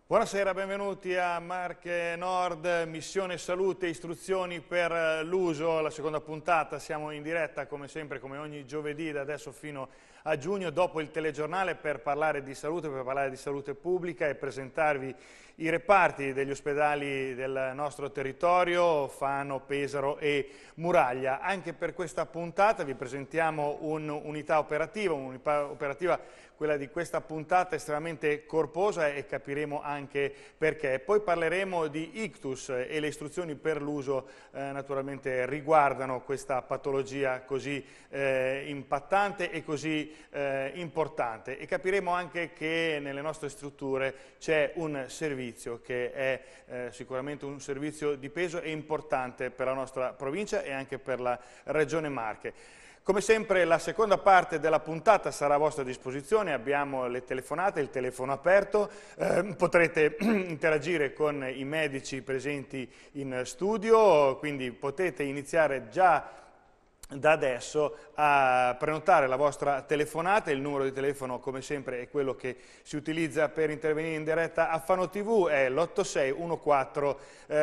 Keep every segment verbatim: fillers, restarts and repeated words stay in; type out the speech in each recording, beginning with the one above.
Buonasera, benvenuti a Marche Nord, missione salute e istruzioni per l'uso, la seconda puntata. Siamo in diretta come sempre, come ogni giovedì da adesso fino a giugno, dopo il telegiornale, per parlare di salute, per parlare di salute pubblica e presentarvi i reparti degli ospedali del nostro territorio, Fano, Pesaro e Muraglia. Anche per questa puntata vi presentiamo un'unità operativa, un'unità operativa, quella di questa puntata, estremamente corposa, e capiremo anche perché. Poi parleremo di ictus e le istruzioni per l'uso eh, naturalmente riguardano questa patologia così eh, impattante e così eh, importante, e capiremo anche che nelle nostre strutture c'è un servizio che è eh, sicuramente un servizio di peso e importante per la nostra provincia e anche per la Regione Marche. Come sempre la seconda parte della puntata sarà a vostra disposizione, abbiamo le telefonate, il telefono aperto, eh, potrete interagire con i medici presenti in studio, quindi potete iniziare già da adesso a prenotare la vostra telefonata. Il numero di telefono, come sempre, è quello che si utilizza per intervenire in diretta a Fano tivù, è l'otto sei uno quattro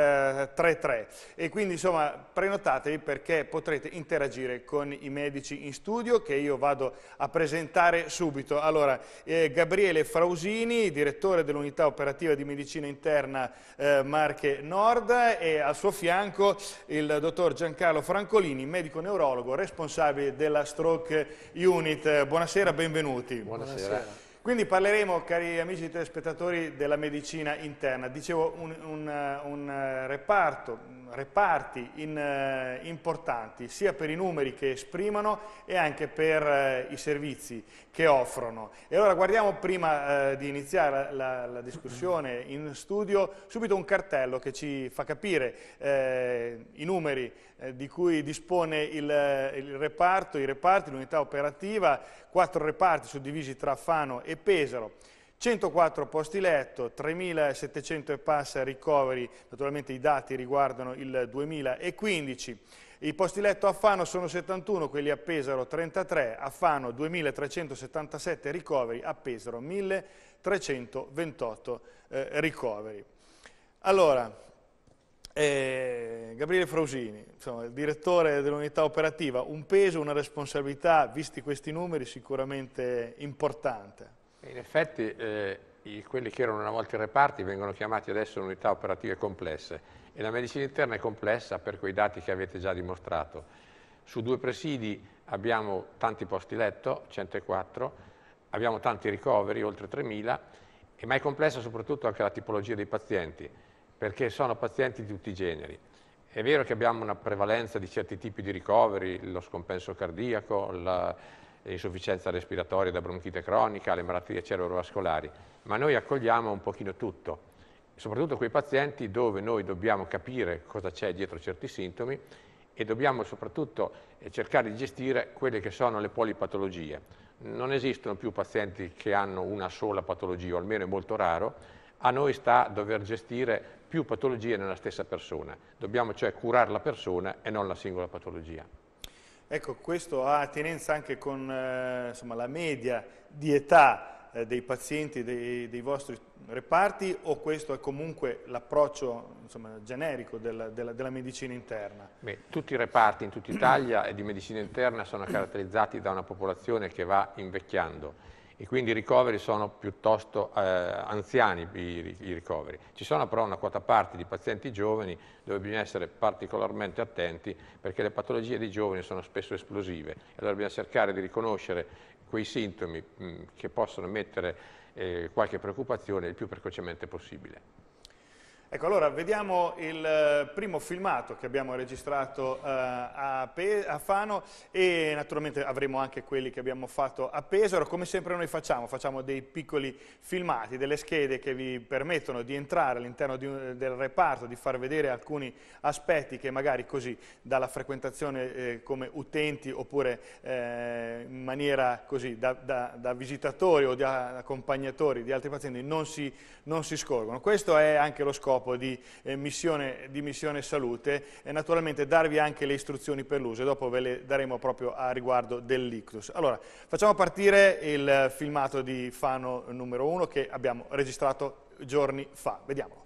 tre tre, e quindi insomma prenotatevi perché potrete interagire con i medici in studio, che io vado a presentare subito. Allora, eh, Gabriele Frausini, direttore dell'unità operativa di medicina interna eh, Marche Nord, e al suo fianco il dottor Giancarlo Francolini, medico neurologo, responsabile della Stroke Unit. Buonasera, benvenuti. Buonasera. Buonasera. Quindi parleremo, cari amici telespettatori, della medicina interna. Dicevo, un, un, un reparto, reparti in, uh, importanti, sia per i numeri che esprimono e anche per uh, i servizi che offrono. E allora guardiamo, prima uh, di iniziare la, la discussione in studio, subito un cartello che ci fa capire uh, i numeri uh, di cui dispone il, uh, il reparto, i reparti, l'unità operativa. Quattro reparti suddivisi tra Fano e Pesaro, centoquattro posti letto, tremilasettecento e passa ricoveri, naturalmente i dati riguardano il duemilaquindici. I posti letto a Fano sono settantuno, quelli a Pesaro trentatré, a Fano duemilatrecentosettantasette ricoveri, a Pesaro milletrecentoventotto eh, ricoveri. Allora, Eh, Gabriele Frausini, insomma, il direttore dell'unità operativa, un peso, una responsabilità, visti questi numeri, sicuramente importante. In effetti eh, i, quelli che erano una volta i reparti vengono chiamati adesso unità operative complesse, e la medicina interna è complessa per quei dati che avete già dimostrato. Su due presidi abbiamo tanti posti letto, centoquattro, abbiamo tanti ricoveri, oltre tremila, e ma è complessa soprattutto anche la tipologia dei pazienti, perché sono pazienti di tutti i generi. È vero che abbiamo una prevalenza di certi tipi di ricoveri, lo scompenso cardiaco, l'insufficienza respiratoria da bronchite cronica, le malattie cerebrovascolari, ma noi accogliamo un pochino tutto, soprattutto quei pazienti dove noi dobbiamo capire cosa c'è dietro certi sintomi e dobbiamo soprattutto cercare di gestire quelle che sono le polipatologie. Non esistono più pazienti che hanno una sola patologia, o almeno è molto raro. A noi sta a dover gestire più patologie nella stessa persona. Dobbiamo cioè curare la persona e non la singola patologia. Ecco, questo ha attinenza anche con eh, insomma, la media di età eh, dei pazienti dei, dei vostri reparti, o questo è comunque l'approccio generico della, della, della medicina interna? Beh, tutti i reparti in tutta Italia e di medicina interna sono caratterizzati da una popolazione che va invecchiando, e quindi i ricoveri sono piuttosto eh, anziani, i, i ricoveri. Ci sono però una quota parte di pazienti giovani dove bisogna essere particolarmente attenti, perché le patologie dei giovani sono spesso esplosive, e allora bisogna cercare di riconoscere quei sintomi mh, che possono mettere eh, qualche preoccupazione il più precocemente possibile. Ecco, allora vediamo il primo filmato che abbiamo registrato uh, a, Pe a Fano, e naturalmente avremo anche quelli che abbiamo fatto a Pesaro. Come sempre noi facciamo, facciamo dei piccoli filmati, delle schede che vi permettono di entrare all'interno del reparto, di far vedere alcuni aspetti che magari così dalla frequentazione eh, come utenti, oppure eh, in maniera così da, da, da visitatori o da accompagnatori di altri pazienti non si, non si scorgono. Questo è anche lo scopo scopo di, eh, missione, di missione salute e naturalmente darvi anche le istruzioni per l'uso e dopo ve le daremo proprio a riguardo dell'ictus. Allora, facciamo partire il filmato di Fano numero uno che abbiamo registrato giorni fa. Vediamolo.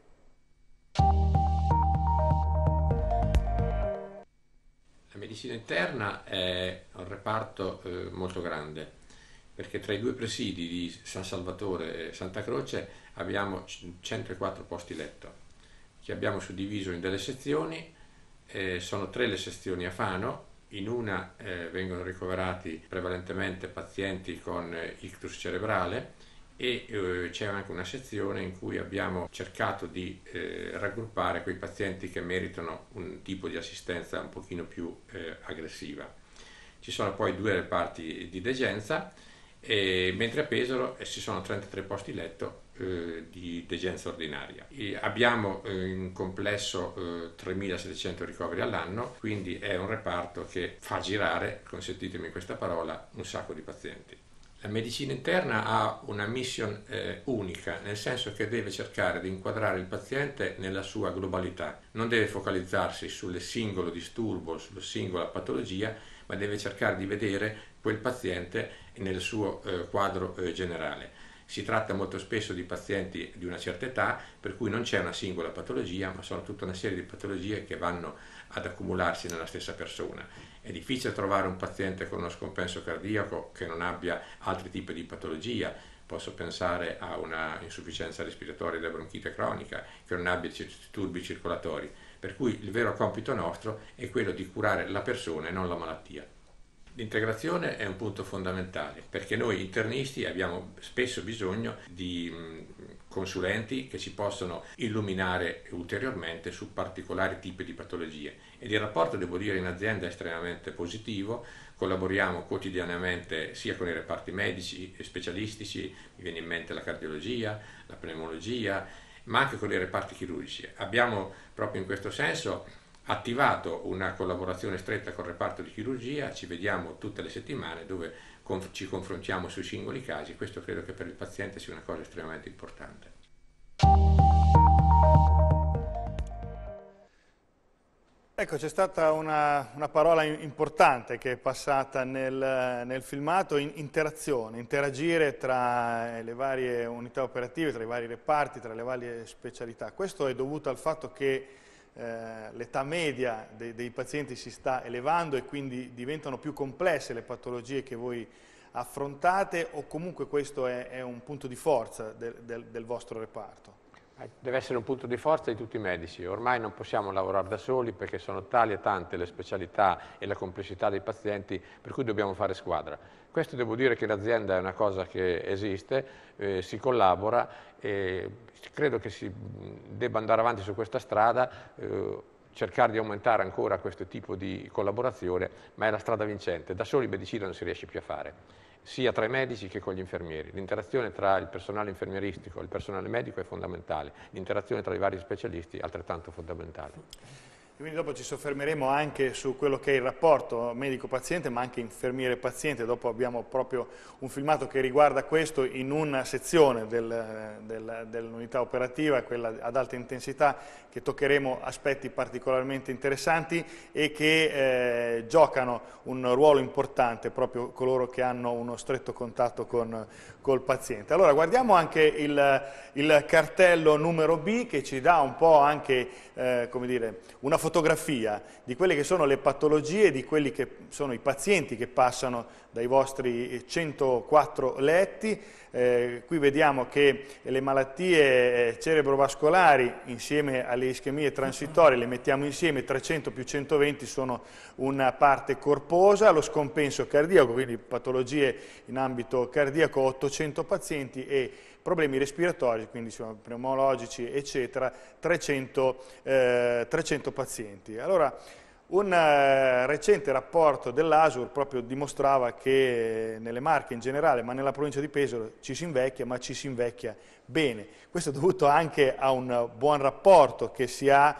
La medicina interna è un reparto eh, molto grande, perché tra i due presidi di San Salvatore e Santa Croce abbiamo centoquattro posti letto, che abbiamo suddiviso in delle sezioni. Eh, sono tre le sezioni a Fano. In una eh, vengono ricoverati prevalentemente pazienti con eh, ictus cerebrale e eh, c'è anche una sezione in cui abbiamo cercato di eh, raggruppare quei pazienti che meritano un tipo di assistenza un pochino più eh, aggressiva. Ci sono poi due reparti di degenza, e, mentre a Pesaro eh, ci sono trentatré posti letto eh, di degenza ordinaria. E abbiamo eh, in complesso eh, tremilasettecento ricoveri all'anno, quindi è un reparto che fa girare, consentitemi questa parola, un sacco di pazienti. La medicina interna ha una mission eh, unica, nel senso che deve cercare di inquadrare il paziente nella sua globalità, non deve focalizzarsi sul singolo disturbo, sulla singola patologia, ma deve cercare di vedere quel paziente nel suo eh, quadro eh, generale. Si tratta molto spesso di pazienti di una certa età, per cui non c'è una singola patologia, ma sono tutta una serie di patologie che vanno ad accumularsi nella stessa persona. È difficile trovare un paziente con uno scompenso cardiaco che non abbia altri tipi di patologia. Posso pensare a una insufficienza respiratoria da bronchite cronica, che non abbia disturbi circolatori. Per cui il vero compito nostro è quello di curare la persona e non la malattia. L'integrazione è un punto fondamentale, perché noi internisti abbiamo spesso bisogno di consulenti che ci possono illuminare ulteriormente su particolari tipi di patologie, ed il rapporto, devo dire, in azienda è estremamente positivo. Collaboriamo quotidianamente sia con i reparti medici e specialistici, mi viene in mente la cardiologia, la pneumologia, ma anche con i reparti chirurgici. Abbiamo proprio in questo senso attivato una collaborazione stretta col reparto di chirurgia, ci vediamo tutte le settimane dove conf- ci confrontiamo sui singoli casi. Questo credo che per il paziente sia una cosa estremamente importante. Ecco, c'è stata una, una parola importante che è passata nel, nel filmato, in, interazione, interagire tra le varie unità operative, tra i vari reparti, tra le varie specialità. Questo è dovuto al fatto che eh, l'età media dei, dei pazienti si sta elevando e quindi diventano più complesse le patologie che voi affrontate, o comunque questo è, è un punto di forza del, del, del vostro reparto? Deve essere un punto di forza di tutti i medici. Ormai non possiamo lavorare da soli perché sono tali e tante le specialità e la complessità dei pazienti, per cui dobbiamo fare squadra. Questo devo dire che l'azienda è una cosa che esiste, eh, si collabora e credo che si debba andare avanti su questa strada, eh, cercare di aumentare ancora questo tipo di collaborazione, ma è la strada vincente. Da soli medicina non si riesce più a fare, sia tra i medici che con gli infermieri. L'interazione tra il personale infermieristico e il personale medico è fondamentale, l'interazione tra i vari specialisti è altrettanto fondamentale. Quindi dopo ci soffermeremo anche su quello che è il rapporto medico-paziente, ma anche infermiere-paziente. Dopo abbiamo proprio un filmato che riguarda questo in una sezione del, del, dell'unità operativa, quella ad alta intensità, che toccheremo aspetti particolarmente interessanti e che eh, giocano un ruolo importante proprio coloro che hanno uno stretto contatto con col paziente. Allora guardiamo anche il, il cartello numero B, che ci dà un po' anche eh, come dire, una fotografia di quelle che sono le patologie, di quelli che sono i pazienti che passano dai vostri centoquattro letti. Eh, qui vediamo che le malattie cerebrovascolari insieme alle ischemie transitorie le mettiamo insieme, trecento più centoventi sono una parte corposa, lo scompenso cardiaco, quindi patologie in ambito cardiaco, ottocento pazienti, e problemi respiratori, quindi sono pneumologici eccetera, trecento, eh, trecento pazienti. Allora, un uh, recente rapporto dell'Asur proprio dimostrava che nelle Marche in generale, ma nella provincia di Pesaro, ci si invecchia, ma ci si invecchia bene. Questo è dovuto anche a un buon rapporto che si ha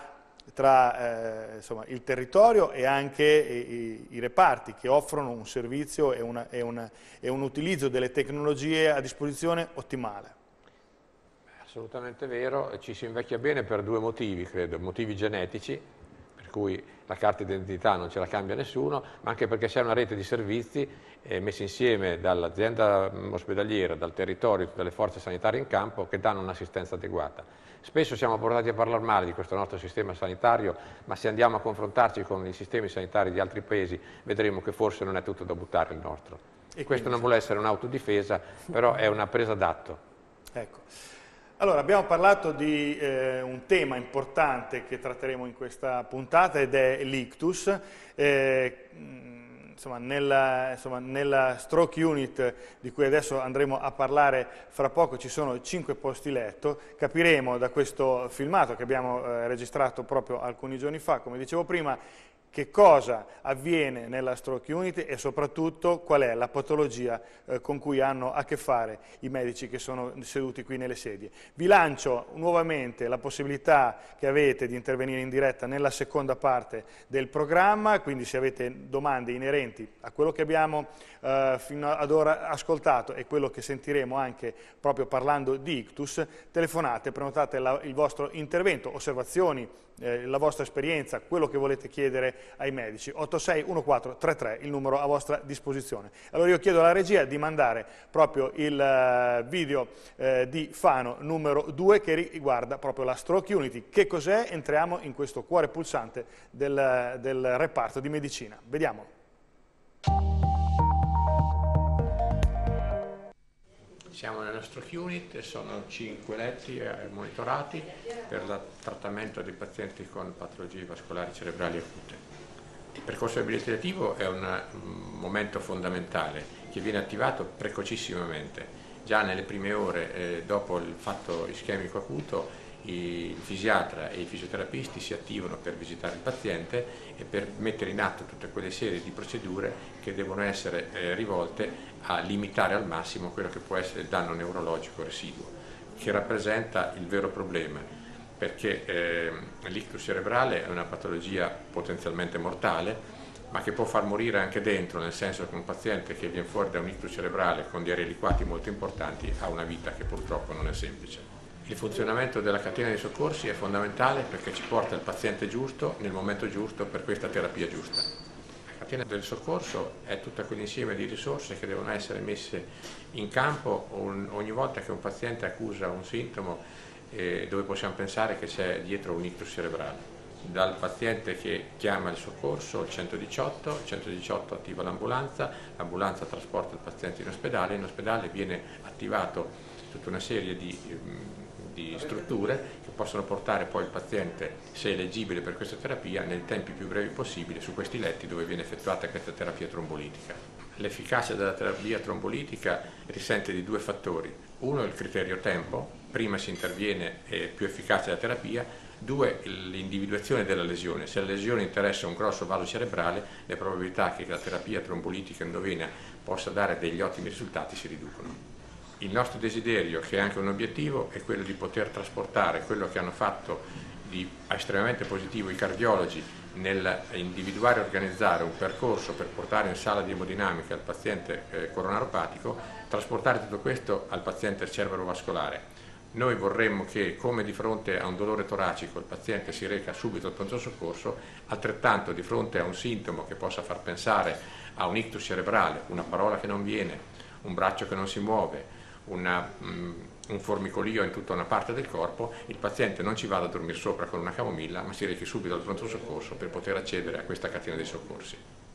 tra eh, insomma, il territorio e anche i, i reparti che offrono un servizio e, una, e, una, e un utilizzo delle tecnologie a disposizione ottimale. Assolutamente vero, ci si invecchia bene per due motivi, credo, motivi genetici, per cui la carta d'identità non ce la cambia nessuno, ma anche perché c'è una rete di servizi eh, messi insieme dall'azienda ospedaliera, dal territorio, dalle forze sanitarie in campo che danno un'assistenza adeguata. Spesso siamo portati a parlare male di questo nostro sistema sanitario, ma se andiamo a confrontarci con i sistemi sanitari di altri paesi vedremo che forse non è tutto da buttare il nostro. E questo non vuole essere un'autodifesa, però è una presa d'atto. Ecco. Allora, abbiamo parlato di eh, un tema importante che tratteremo in questa puntata ed è l'ictus. Eh, insomma, nella, insomma, nella stroke unit di cui adesso andremo a parlare fra poco ci sono cinque posti letto. Capiremo da questo filmato che abbiamo eh, registrato proprio alcuni giorni fa, come dicevo prima, che cosa avviene nella stroke unit e soprattutto qual è la patologia eh, con cui hanno a che fare i medici che sono seduti qui nelle sedie. Vi lancio nuovamente la possibilità che avete di intervenire in diretta nella seconda parte del programma, quindi se avete domande inerenti a quello che abbiamo eh, fino ad ora ascoltato e quello che sentiremo anche proprio parlando di ictus, telefonate, prenotate la, il vostro intervento, osservazioni, Eh, la vostra esperienza, quello che volete chiedere ai medici. otto sei uno quattro tre tre, il numero a vostra disposizione. Allora io chiedo alla regia di mandare proprio il uh, video eh, di Fano numero due che riguarda proprio la stroke unity. Che cos'è? Entriamo in questo cuore pulsante del, del reparto di medicina. Vediamolo. Siamo nella stroke unit, sono cinque letti eh, monitorati per il trattamento dei pazienti con patologie vascolari cerebrali acute. Il percorso abilitativo è un, un momento fondamentale che viene attivato precocissimamente. Già nelle prime ore eh, dopo il fatto ischemico acuto il fisiatra e i fisioterapisti si attivano per visitare il paziente e per mettere in atto tutte quelle serie di procedure che devono essere eh, rivolte a limitare al massimo quello che può essere il danno neurologico residuo, che rappresenta il vero problema, perché eh, l'ictus cerebrale è una patologia potenzialmente mortale, ma che può far morire anche dentro, nel senso che un paziente che viene fuori da un ictus cerebrale con dei reliquati molto importanti ha una vita che purtroppo non è semplice. Il funzionamento della catena dei soccorsi è fondamentale perché ci porta il paziente giusto nel momento giusto per questa terapia giusta. La catena del soccorso è tutto quell'insieme di risorse che devono essere messe in campo ogni volta che un paziente accusa un sintomo eh, dove possiamo pensare che c'è dietro un ictus cerebrale. Dal paziente che chiama il soccorso, il centodiciotto, il centodiciotto attiva l'ambulanza, l'ambulanza trasporta il paziente in ospedale, in ospedale viene attivato tutta una serie di di strutture che possono portare poi il paziente, se eleggibile per questa terapia, nei tempi più brevi possibili su questi letti dove viene effettuata questa terapia trombolitica. L'efficacia della terapia trombolitica risente di due fattori. Uno è il criterio tempo, prima si interviene è più efficace la terapia. Due, l'individuazione della lesione. Se la lesione interessa un grosso vaso cerebrale, le probabilità che la terapia trombolitica endovena possa dare degli ottimi risultati si riducono. Il nostro desiderio, che è anche un obiettivo, è quello di poter trasportare quello che hanno fatto di estremamente positivo i cardiologi nel individuare e organizzare un percorso per portare in sala di emodinamica il paziente eh, coronaropatico, trasportare tutto questo al paziente cerebrovascolare. Noi vorremmo che, come di fronte a un dolore toracico il paziente si reca subito al pronto soccorso, altrettanto di fronte a un sintomo che possa far pensare a un ictus cerebrale, una parola che non viene, un braccio che non si muove, Una, um, un formicolio in tutta una parte del corpo, il paziente non ci vada a dormire sopra con una camomilla, ma si rechi subito al pronto soccorso per poter accedere a questa catena dei soccorsi.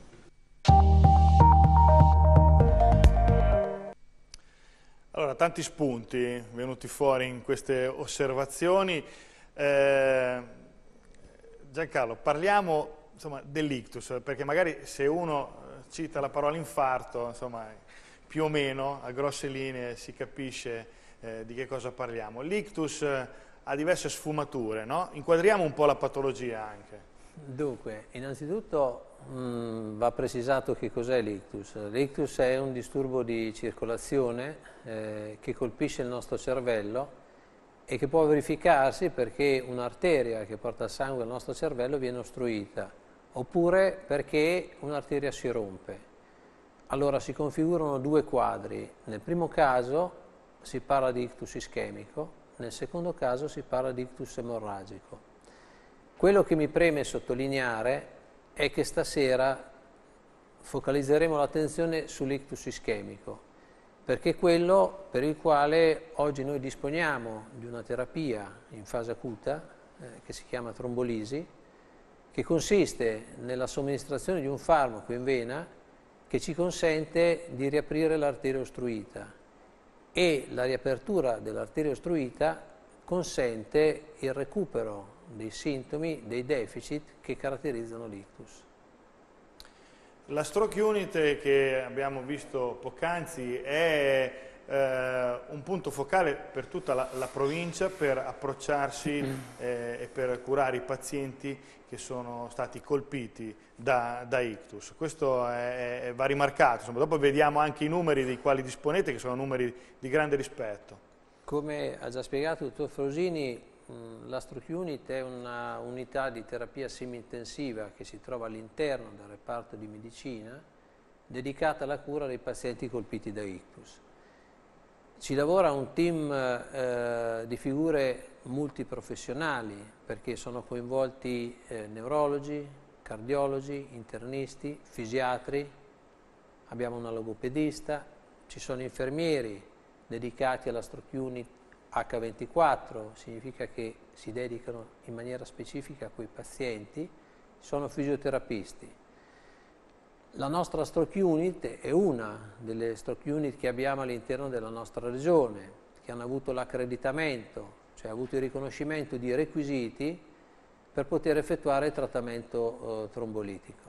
Allora, tanti spunti venuti fuori in queste osservazioni. Eh, Giancarlo, parliamo insomma, dell'ictus, perché magari se uno cita la parola infarto, insomma, più o meno a grosse linee si capisce eh, di che cosa parliamo. L'ictus eh, ha diverse sfumature, no? Inquadriamo un po' la patologia anche. Dunque, innanzitutto mh, va precisato che cos'è l'ictus. L'ictus è un disturbo di circolazione eh, che colpisce il nostro cervello e che può verificarsi perché un'arteria che porta il sangue al nostro cervello viene ostruita, oppure perché un'arteria si rompe. Allora si configurano due quadri. Nel primo caso si parla di ictus ischemico, nel secondo caso si parla di ictus emorragico. Quello che mi preme sottolineare è che stasera focalizzeremo l'attenzione sull'ictus ischemico, perché è quello per il quale oggi noi disponiamo di una terapia in fase acuta eh, che si chiama trombolisi, che consiste nella somministrazione di un farmaco in vena che ci consente di riaprire l'arteria ostruita, e la riapertura dell'arteria ostruita consente il recupero dei sintomi, dei deficit che caratterizzano l'ictus. La stroke unit che abbiamo visto poc'anzi è eh, un punto focale per tutta la, la provincia per approcciarsi eh, e per curare i pazienti che sono stati colpiti da, da ictus. Questo è, è, va rimarcato, insomma, dopo vediamo anche i numeri dei quali disponete, che sono numeri di grande rispetto. Come ha già spiegato il dottor Frosini, la stroke unit è una unità di terapia semi-intensiva che si trova all'interno del reparto di medicina dedicata alla cura dei pazienti colpiti da ictus. Ci lavora un team eh, di figure multiprofessionali perché sono coinvolti eh, neurologi, cardiologi, internisti, fisiatri, abbiamo una logopedista, ci sono infermieri dedicati alla stroke unit acca ventiquattro, significa che si dedicano in maniera specifica a quei pazienti, sono fisioterapisti. La nostra stroke unit è una delle stroke unit che abbiamo all'interno della nostra regione, che hanno avuto l'accreditamento, cioè ha avuto il riconoscimento di requisiti per poter effettuare il trattamento eh, trombolitico.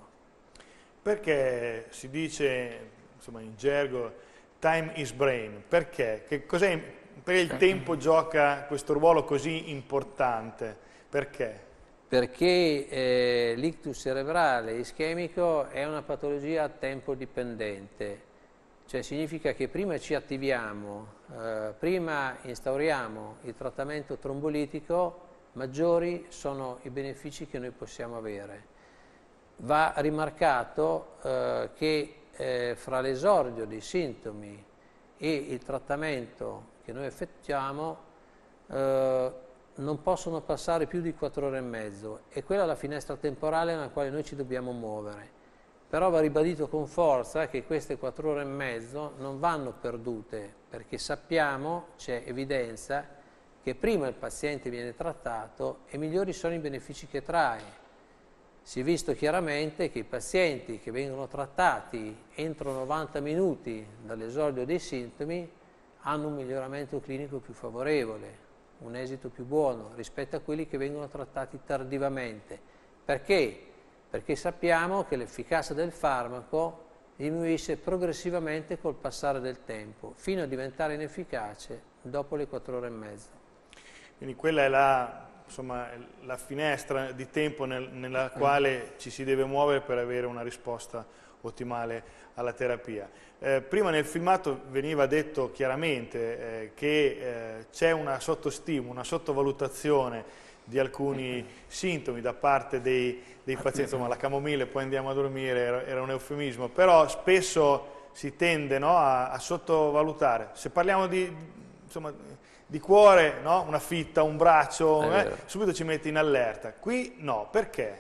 Perché si dice, insomma, in gergo, time is brain? Perché? Che cos'è? Perché il tempo gioca questo ruolo così importante? Perché? Perché eh, l'ictus cerebrale ischemico è una patologia tempo dipendente, cioè significa che prima ci attiviamo, eh, prima instauriamo il trattamento trombolitico, maggiori sono i benefici che noi possiamo avere. Va rimarcato eh, che eh, fra l'esordio dei sintomi e il trattamento che noi effettuiamo eh, non possono passare più di quattro ore e mezzo, e quella è la finestra temporale nella quale noi ci dobbiamo muovere. Però va ribadito con forza che queste quattro ore e mezzo non vanno perdute, perché sappiamo, c'è evidenza, che prima il paziente viene trattato e migliori sono i benefici che trae. Si è visto chiaramente che i pazienti che vengono trattati entro novanta minuti dall'esordio dei sintomi hanno un miglioramento clinico più favorevole, un esito più buono rispetto a quelli che vengono trattati tardivamente. Perché? Perché sappiamo che l'efficacia del farmaco diminuisce progressivamente col passare del tempo, fino a diventare inefficace dopo le quattro ore e mezza. Quindi quella è la, insomma, la finestra di tempo nel, nella quale ci si deve muovere per avere una risposta ottimale alla terapia. Eh, prima nel filmato veniva detto chiaramente eh, che eh, c'è una sottostima, una sottovalutazione di alcuni sintomi da parte dei, dei pazienti, insomma la camomille poi andiamo a dormire era, era un eufemismo, però spesso si tende, no, a, a sottovalutare. Se parliamo di, insomma, di cuore, no? Una fitta, un braccio, eh, subito ci mette in allerta. Qui no, perché?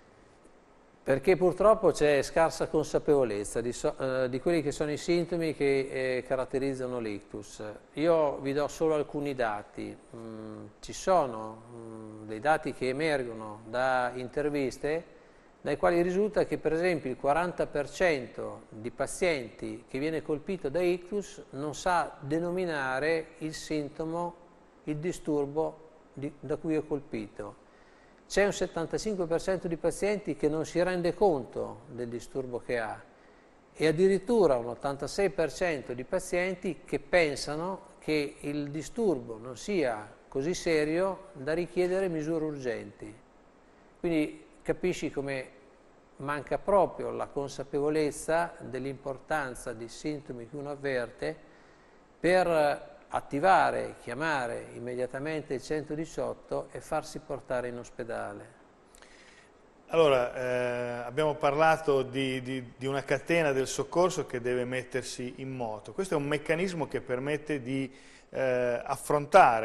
Perché purtroppo c'è scarsa consapevolezza di, so, eh, di quelli che sono i sintomi che eh, caratterizzano l'ictus. Io vi do solo alcuni dati. Mm, ci sono mm, dei dati che emergono da interviste dai quali risulta che per esempio il quaranta per cento di pazienti che viene colpito da ictus non sa denominare il sintomo, il disturbo di, da cui è colpito. C'è un settantacinque per cento di pazienti che non si rende conto del disturbo che ha, e addirittura un ottantasei per cento di pazienti che pensano che il disturbo non sia così serio da richiedere misure urgenti. Quindi capisci come manca proprio la consapevolezza dell'importanza dei sintomi che uno avverte per attivare, chiamare immediatamente il centodiciotto e farsi portare in ospedale. Allora, eh, abbiamo parlato di, di, di una catena del soccorso che deve mettersi in moto. Questo è un meccanismo che permette di eh, affrontare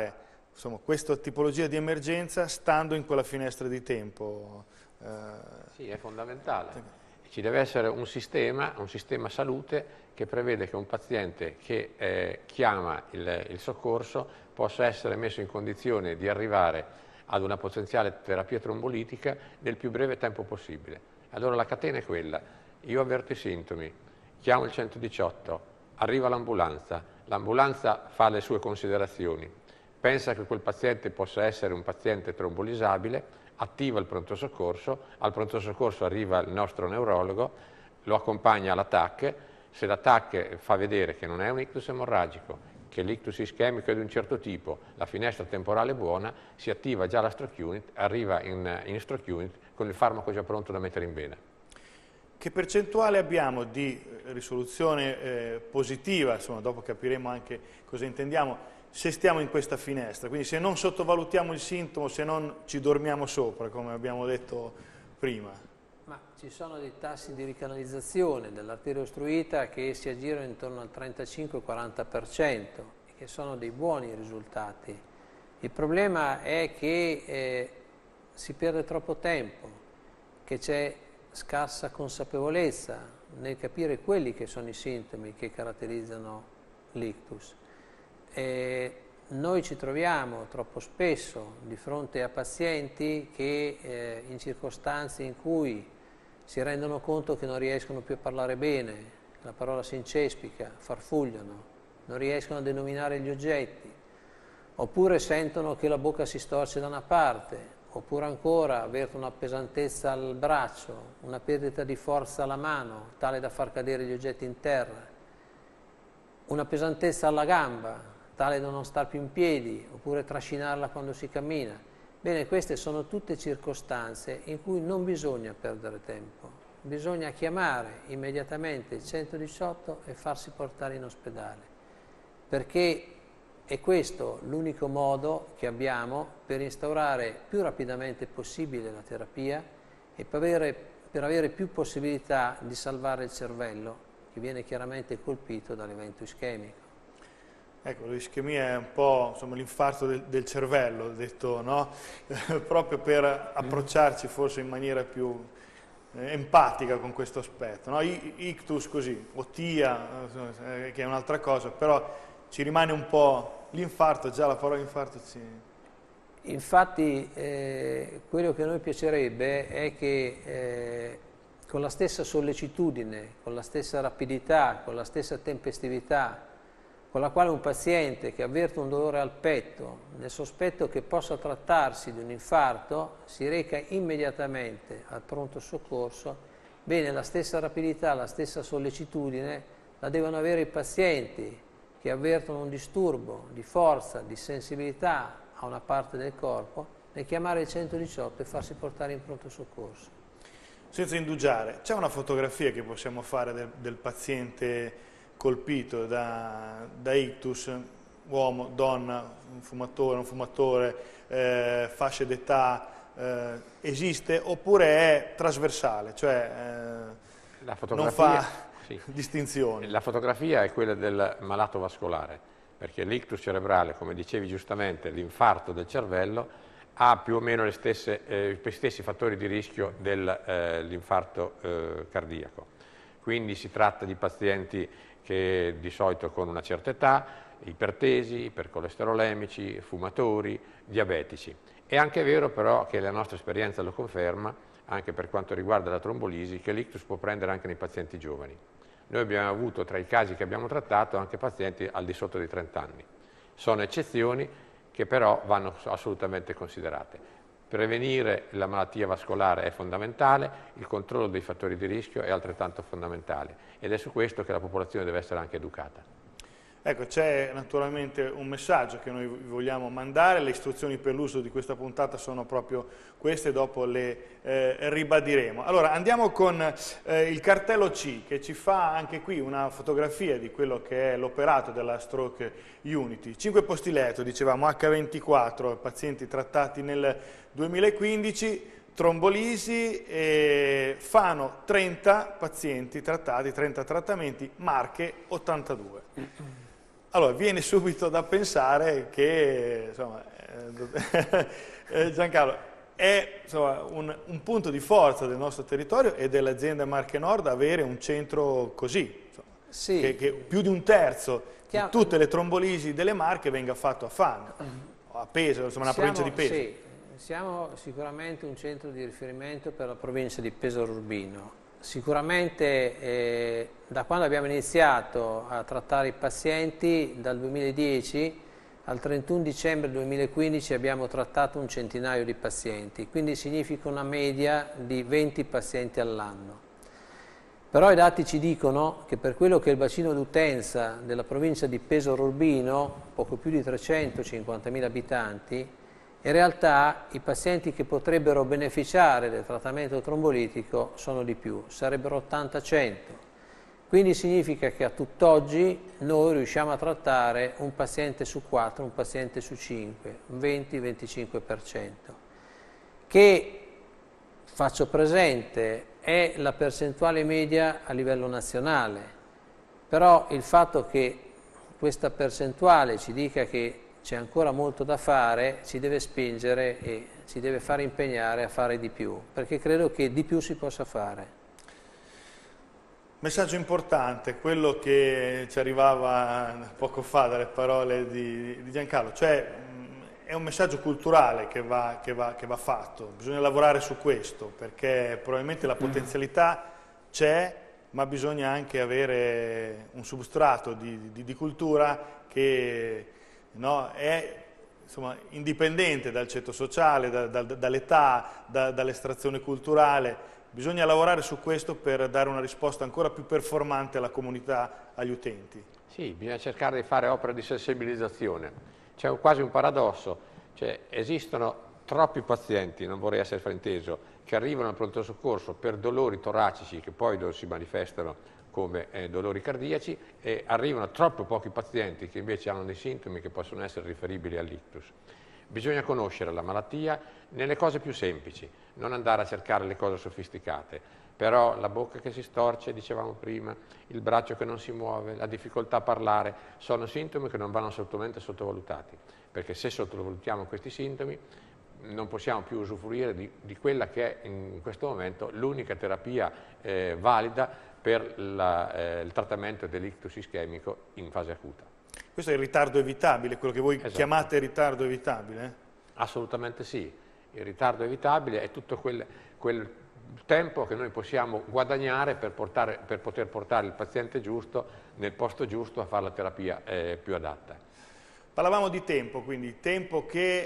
insomma, questa tipologia di emergenza stando in quella finestra di tempo. Eh... Sì, è fondamentale. Ci deve essere un sistema, un sistema salute che prevede che un paziente che eh, chiama il, il soccorso possa essere messo in condizione di arrivare ad una potenziale terapia trombolitica nel più breve tempo possibile. Allora la catena è quella: io avverto i sintomi, chiamo il centodiciotto, arriva l'ambulanza, l'ambulanza fa le sue considerazioni, pensa che quel paziente possa essere un paziente trombolisabile, attiva il pronto soccorso, al pronto soccorso arriva il nostro neurologo, lo accompagna all'A T A C, se l'A T A C fa vedere che non è un ictus emorragico, che l'ictus ischemico è di un certo tipo, la finestra temporale è buona, si attiva già la stroke unit, arriva in, in stroke unit con il farmaco già pronto da mettere in vena. Che percentuale abbiamo di risoluzione eh, positiva, insomma, dopo capiremo anche cosa intendiamo, se stiamo in questa finestra, quindi se non sottovalutiamo il sintomo, se non ci dormiamo sopra, come abbiamo detto prima? Ma ci sono dei tassi di ricanalizzazione dell'arteria ostruita che si aggirano intorno al trentacinque quaranta per cento e che sono dei buoni risultati. Il problema è che eh, si perde troppo tempo, che c'è scarsa consapevolezza nel capire quelli che sono i sintomi che caratterizzano l'ictus. E noi ci troviamo troppo spesso di fronte a pazienti che eh, in circostanze in cui si rendono conto che non riescono più a parlare bene, la parola si incespica, farfugliano, non riescono a denominare gli oggetti, oppure sentono che la bocca si storce da una parte, oppure ancora avvertono una pesantezza al braccio, una perdita di forza alla mano, tale da far cadere gli oggetti in terra, una pesantezza alla gamba, tale da non star più in piedi, oppure trascinarla quando si cammina. Bene, queste sono tutte circostanze in cui non bisogna perdere tempo, bisogna chiamare immediatamente il centodiciotto e farsi portare in ospedale, perché è questo l'unico modo che abbiamo per instaurare più rapidamente possibile la terapia e per avere, per avere più possibilità di salvare il cervello, che viene chiaramente colpito dall'evento ischemico. Ecco, l'ischemia è un po' l'infarto del, del cervello, detto, no? Proprio per approcciarci forse in maniera più eh, empatica con questo aspetto. No? Ictus così, o T I A, eh, che è un'altra cosa, però ci rimane un po' l'infarto, già la parola infarto ci... Infatti eh, quello che a noi piacerebbe è che eh, con la stessa sollecitudine, con la stessa rapidità, con la stessa tempestività con la quale un paziente che avverte un dolore al petto, nel sospetto che possa trattarsi di un infarto, si reca immediatamente al pronto soccorso, bene, la stessa rapidità, la stessa sollecitudine la devono avere i pazienti che avvertono un disturbo di forza, di sensibilità a una parte del corpo, nel chiamare il centodiciotto e farsi portare in pronto soccorso. Senza indugiare, c'è una fotografia che possiamo fare del, del paziente colpito da, da ictus, uomo, donna, un fumatore, un fumatore, eh, fasce d'età, eh, esiste oppure è trasversale, cioè eh, la fotografia, non fa sì. distinzioni? La fotografia è quella del malato vascolare, perché l'ictus cerebrale, come dicevi giustamente, l'infarto del cervello, ha più o meno le stesse, eh, gli stessi fattori di rischio dell'infarto eh, eh, cardiaco. Quindi si tratta di pazienti che di solito con una certa età, ipertesi, ipercolesterolemici, fumatori, diabetici. È anche vero però che la nostra esperienza lo conferma, anche per quanto riguarda la trombolisi, che l'ictus può prendere anche nei pazienti giovani. Noi abbiamo avuto tra i casi che abbiamo trattato anche pazienti al di sotto dei trenta anni. Sono eccezioni che però vanno assolutamente considerate. Prevenire la malattia vascolare è fondamentale, il controllo dei fattori di rischio è altrettanto fondamentale ed è su questo che la popolazione deve essere anche educata. Ecco, c'è naturalmente un messaggio che noi vogliamo mandare, le istruzioni per l'uso di questa puntata sono proprio queste, dopo le eh, ribadiremo. Allora, andiamo con eh, il cartello C, che ci fa anche qui una fotografia di quello che è l'operato della Stroke Unity. cinque posti letto, dicevamo acca ventiquattro, pazienti trattati nel duemilaquindici, trombolisi, e Fano trenta pazienti trattati, trenta trattamenti, Marche ottantadue. Allora, viene subito da pensare che, insomma, eh, Giancarlo, è insomma, un, un punto di forza del nostro territorio e dell'azienda Marche Nord avere un centro così, insomma, sì. che, che più di un terzo di tutte le trombolisi delle Marche venga fatto a Fano, a Pesaro, insomma, una siamo, provincia di Pesaro. Sì, siamo sicuramente un centro di riferimento per la provincia di Pesaro Urbino. Sicuramente eh, da quando abbiamo iniziato a trattare i pazienti, dal duemiladieci al trentuno dicembre duemilaquindici abbiamo trattato un centinaio di pazienti, quindi significa una media di venti pazienti all'anno. Però i dati ci dicono che per quello che è il bacino d'utenza della provincia di Pesaro Urbino, poco più di trecentocinquantamila abitanti, in realtà i pazienti che potrebbero beneficiare del trattamento trombolitico sono di più, sarebbero ottanta cento. Quindi significa che a tutt'oggi noi riusciamo a trattare un paziente su quattro, un paziente su cinque, un venti venticinque per cento, che, faccio presente, è la percentuale media a livello nazionale, però il fatto che questa percentuale ci dica che c'è ancora molto da fare ci deve spingere e ci deve fare impegnare a fare di più, perché credo che di più si possa fare. Messaggio importante, quello che ci arrivava poco fa dalle parole di, di Giancarlo, cioè è un messaggio culturale che va, che, va, che va fatto, bisogna lavorare su questo, perché probabilmente la potenzialità c'è, ma bisogna anche avere un substrato di, di, di cultura che no, è insomma, indipendente dal ceto sociale, da, da, dall'età, da, dall'estrazione culturale. Bisogna lavorare su questo per dare una risposta ancora più performante alla comunità, agli utenti. Sì, bisogna cercare di fare opere di sensibilizzazione. C'è quasi un paradosso, cioè esistono troppi pazienti, non vorrei essere frainteso, che arrivano al pronto soccorso per dolori toracici che poi si manifestano come eh, dolori cardiaci e arrivano troppo pochi pazienti che invece hanno dei sintomi che possono essere riferibili all'ictus. Bisogna conoscere la malattia nelle cose più semplici, non andare a cercare le cose sofisticate. Però la bocca che si storce, dicevamo prima, il braccio che non si muove, la difficoltà a parlare, sono sintomi che non vanno assolutamente sottovalutati, perché se sottovalutiamo questi sintomi non possiamo più usufruire di, di quella che è in questo momento l'unica terapia eh, valida per la, eh, il trattamento dell'ictus ischemico in fase acuta. Questo è il ritardo evitabile, quello che voi Esatto. chiamate ritardo evitabile? Eh? Assolutamente sì, il ritardo evitabile è tutto quel, quel tempo che noi possiamo guadagnare per, portare, per poter portare il paziente giusto nel posto giusto a fare la terapia eh, più adatta. Parlavamo di tempo, quindi tempo che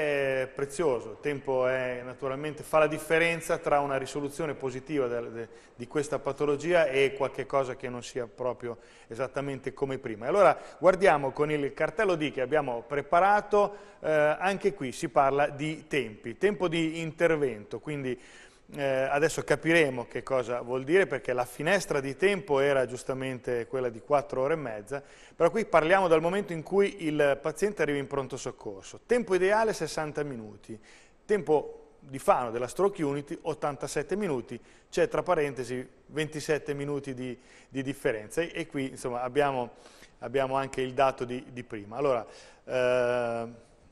è prezioso, tempo è, naturalmente fa la differenza tra una risoluzione positiva de, de, di questa patologia e qualche cosa che non sia proprio esattamente come prima. E allora guardiamo con il cartello D che abbiamo preparato, eh, anche qui si parla di tempi, tempo di intervento, quindi Eh, adesso capiremo che cosa vuol dire, perché la finestra di tempo era giustamente quella di quattro ore e mezza, però qui parliamo dal momento in cui il paziente arriva in pronto soccorso. Tempo ideale sessanta minuti, tempo di Fano della Stroke Unity ottantasette minuti, c'è tra parentesi ventisette minuti di, di differenza e, e qui insomma abbiamo, abbiamo anche il dato di, di prima. Allora, eh,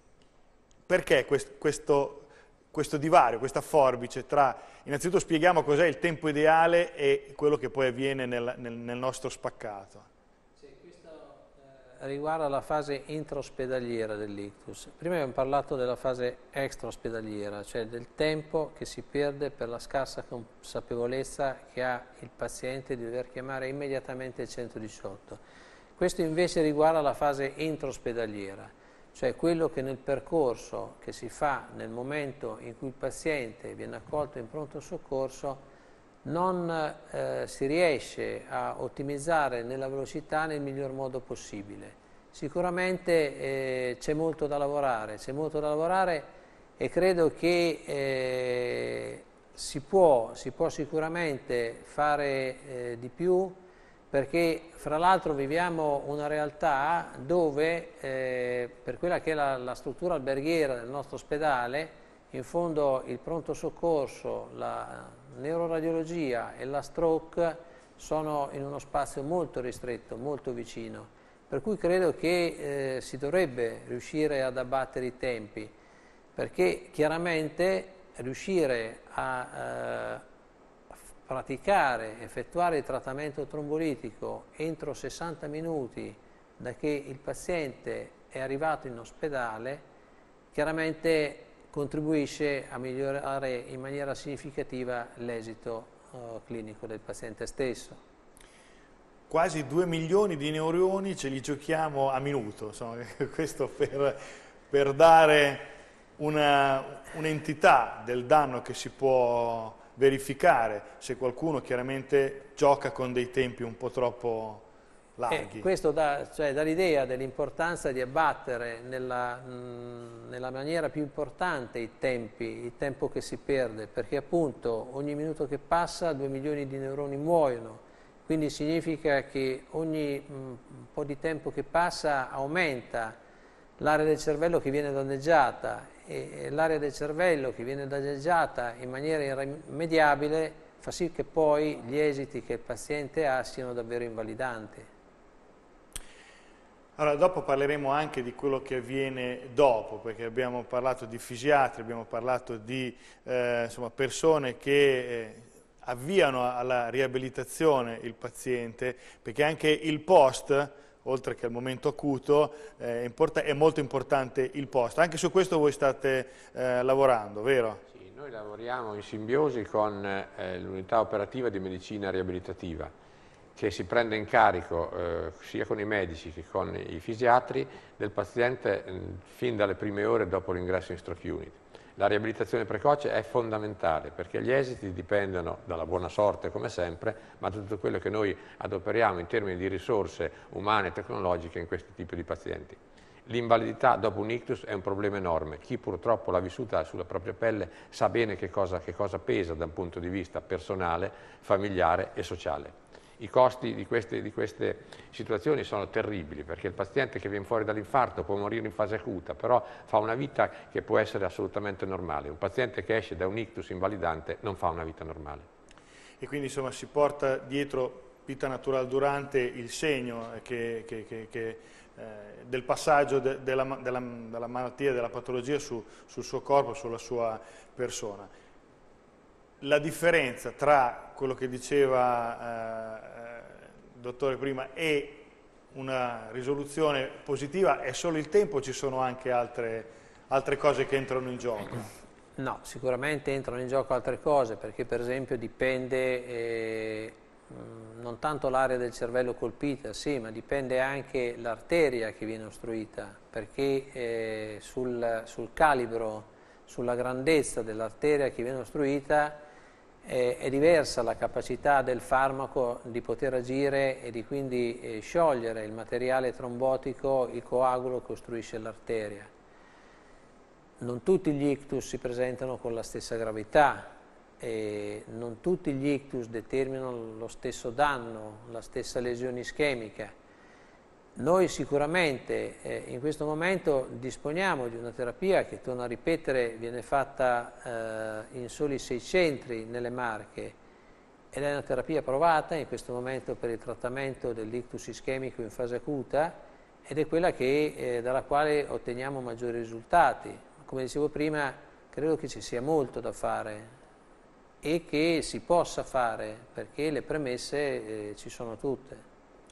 perché quest, questo... questo divario, questa forbice tra, innanzitutto spieghiamo cos'è il tempo ideale e quello che poi avviene nel, nel, nel nostro spaccato. Sì, questo eh, riguarda la fase intraospedaliera dell'ictus. Prima abbiamo parlato della fase extraospedaliera, cioè del tempo che si perde per la scarsa consapevolezza che ha il paziente di dover chiamare immediatamente il centodiciotto. Questo invece riguarda la fase intraospedaliera, cioè quello che nel percorso che si fa nel momento in cui il paziente viene accolto in pronto soccorso non eh, si riesce a ottimizzare nella velocità nel miglior modo possibile. Sicuramente eh, c'è molto da lavorare, c'è molto da lavorare e credo che eh, si può, si può sicuramente fare eh, di più, perché fra l'altro viviamo una realtà dove eh, per quella che è la, la struttura alberghiera del nostro ospedale, in fondo il pronto soccorso, la neuroradiologia e la stroke sono in uno spazio molto ristretto, molto vicino. Per cui credo che eh, si dovrebbe riuscire ad abbattere i tempi, perché chiaramente riuscire a eh, praticare, effettuare il trattamento trombolitico entro sessanta minuti da che il paziente è arrivato in ospedale, chiaramente contribuisce a migliorare in maniera significativa l'esito eh, clinico del paziente stesso. Quasi due milioni di neuroni ce li giochiamo a minuto, insomma, questo per, per dare un'entità un del danno che si può verificare se qualcuno chiaramente gioca con dei tempi un po' troppo larghi. E questo dà, cioè, dà l'idea dell'importanza di abbattere nella, mh, nella maniera più importante i tempi, il tempo che si perde, perché appunto ogni minuto che passa due milioni di neuroni muoiono. Quindi significa che ogni mh, po' di tempo che passa aumenta l'area del cervello che viene danneggiata e, e l'area del cervello che viene danneggiata in maniera irrimediabile fa sì che poi gli esiti che il paziente ha siano davvero invalidanti. Allora, dopo parleremo anche di quello che avviene dopo, perché abbiamo parlato di fisiatri, abbiamo parlato di eh, insomma, persone che eh, avviano alla riabilitazione il paziente, perché anche il post, oltre che al momento acuto, eh, è molto importante il post. Anche su questo voi state eh, lavorando, vero? Sì, noi lavoriamo in simbiosi con eh, l'unità operativa di medicina riabilitativa, che si prende in carico eh, sia con i medici che con i fisiatri del paziente mh, fin dalle prime ore dopo l'ingresso in stroke unit. La riabilitazione precoce è fondamentale perché gli esiti dipendono dalla buona sorte come sempre, ma da tutto quello che noi adoperiamo in termini di risorse umane e tecnologiche in questi tipi di pazienti. L'invalidità dopo un ictus è un problema enorme. Chi purtroppo l'ha vissuta sulla propria pelle sa bene che cosa, che cosa pesa da un punto di vista personale, familiare e sociale. I costi di queste, di queste situazioni sono terribili perché il paziente che viene fuori dall'infarto può morire in fase acuta, però fa una vita che può essere assolutamente normale. Un paziente che esce da un ictus invalidante non fa una vita normale. E quindi insomma si porta dietro vita natural durante il segno che, che, che, che, eh, del passaggio de, della, della, della malattia, della patologia su, sul suo corpo, sulla sua persona. La differenza tra quello che diceva eh, il dottore prima e una risoluzione positiva è solo il tempo o ci sono anche altre, altre cose che entrano in gioco? No, sicuramente entrano in gioco altre cose perché per esempio dipende eh, non tanto l'area del cervello colpita, sì, ma dipende anche l'arteria che viene ostruita perché eh, sul, sul calibro, sulla grandezza dell'arteria che viene ostruita è diversa la capacità del farmaco di poter agire e di quindi eh, sciogliere il materiale trombotico, il coagulo che ostruisce l'arteria. Non tutti gli ictus si presentano con la stessa gravità, e non tutti gli ictus determinano lo stesso danno, la stessa lesione ischemica. Noi sicuramente eh, in questo momento disponiamo di una terapia che, torno a ripetere, viene fatta eh, in soli sei centri nelle Marche ed è una terapia provata in questo momento per il trattamento dell'ictus ischemico in fase acuta ed è quella che, eh, dalla quale otteniamo maggiori risultati. Come dicevo prima, credo che ci sia molto da fare e che si possa fare perché le premesse eh, ci sono tutte.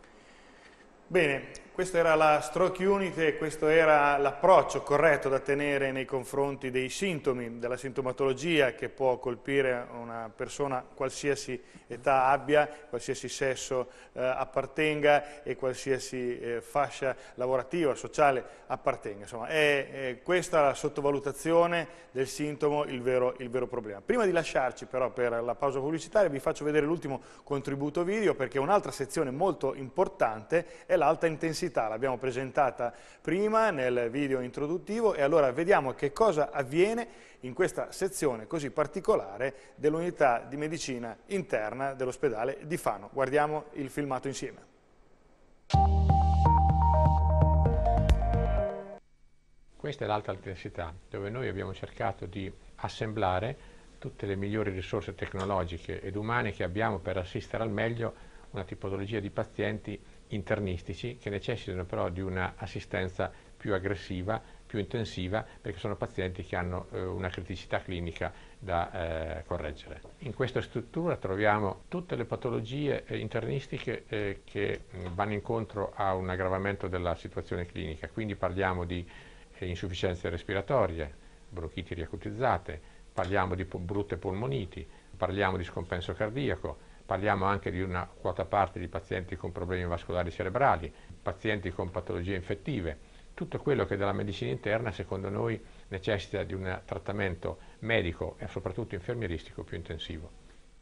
Bene, questa era la stroke unit e questo era l'approccio corretto da tenere nei confronti dei sintomi, della sintomatologia che può colpire una persona qualsiasi età abbia, qualsiasi sesso eh, appartenga e qualsiasi eh, fascia lavorativa, sociale appartenga. Insomma, è, è questa la sottovalutazione del sintomo il vero, il vero problema. Prima di lasciarci però per la pausa pubblicitaria vi faccio vedere l'ultimo contributo video perché un'altra sezione molto importante è l'alta intensità, l'abbiamo presentata prima nel video introduttivo e allora vediamo che cosa avviene in questa sezione così particolare dell'unità di medicina interna dell'ospedale di Fano. Guardiamo il filmato insieme. Questa è l'alta intensità, dove noi abbiamo cercato di assemblare tutte le migliori risorse tecnologiche ed umane che abbiamo per assistere al meglio una tipologia di pazienti internistici che necessitano però di un'assistenza più aggressiva, più intensiva, perché sono pazienti che hanno eh, una criticità clinica da eh, correggere. In questa struttura troviamo tutte le patologie eh, internistiche eh, che mh, vanno incontro a un aggravamento della situazione clinica, quindi parliamo di eh, insufficienze respiratorie, bronchiti riacutizzate, parliamo di po- brutte polmoniti, parliamo di scompenso cardiaco, parliamo anche di una quota parte di pazienti con problemi vascolari cerebrali, pazienti con patologie infettive, tutto quello che dalla medicina interna secondo noi necessita di un trattamento medico e soprattutto infermieristico più intensivo.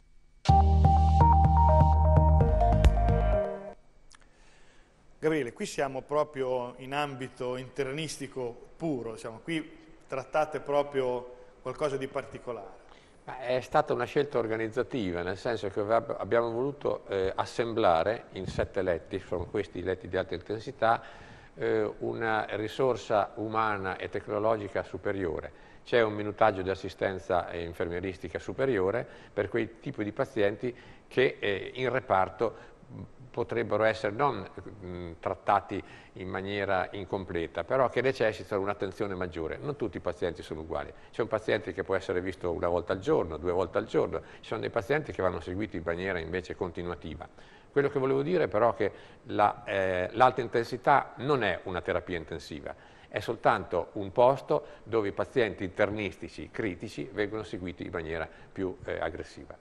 Gabriele, qui siamo proprio in ambito internistico puro, diciamo, qui trattate proprio qualcosa di particolare. È stata una scelta organizzativa, nel senso che abbiamo voluto eh, assemblare in sette letti, sono questi letti di alta intensità, eh, una risorsa umana e tecnologica superiore. C'è un minutaggio di assistenza infermieristica superiore per quei tipi di pazienti che eh, in reparto potrebbero essere non mh, trattati in maniera incompleta, però che necessitano un'attenzione maggiore. Non tutti i pazienti sono uguali. C'è un paziente che può essere visto una volta al giorno, due volte al giorno, ci sono dei pazienti che vanno seguiti in maniera invece continuativa. Quello che volevo dire però è che la, eh, l'alta intensità non è una terapia intensiva, è soltanto un posto dove i pazienti internistici critici vengono seguiti in maniera più eh, aggressiva.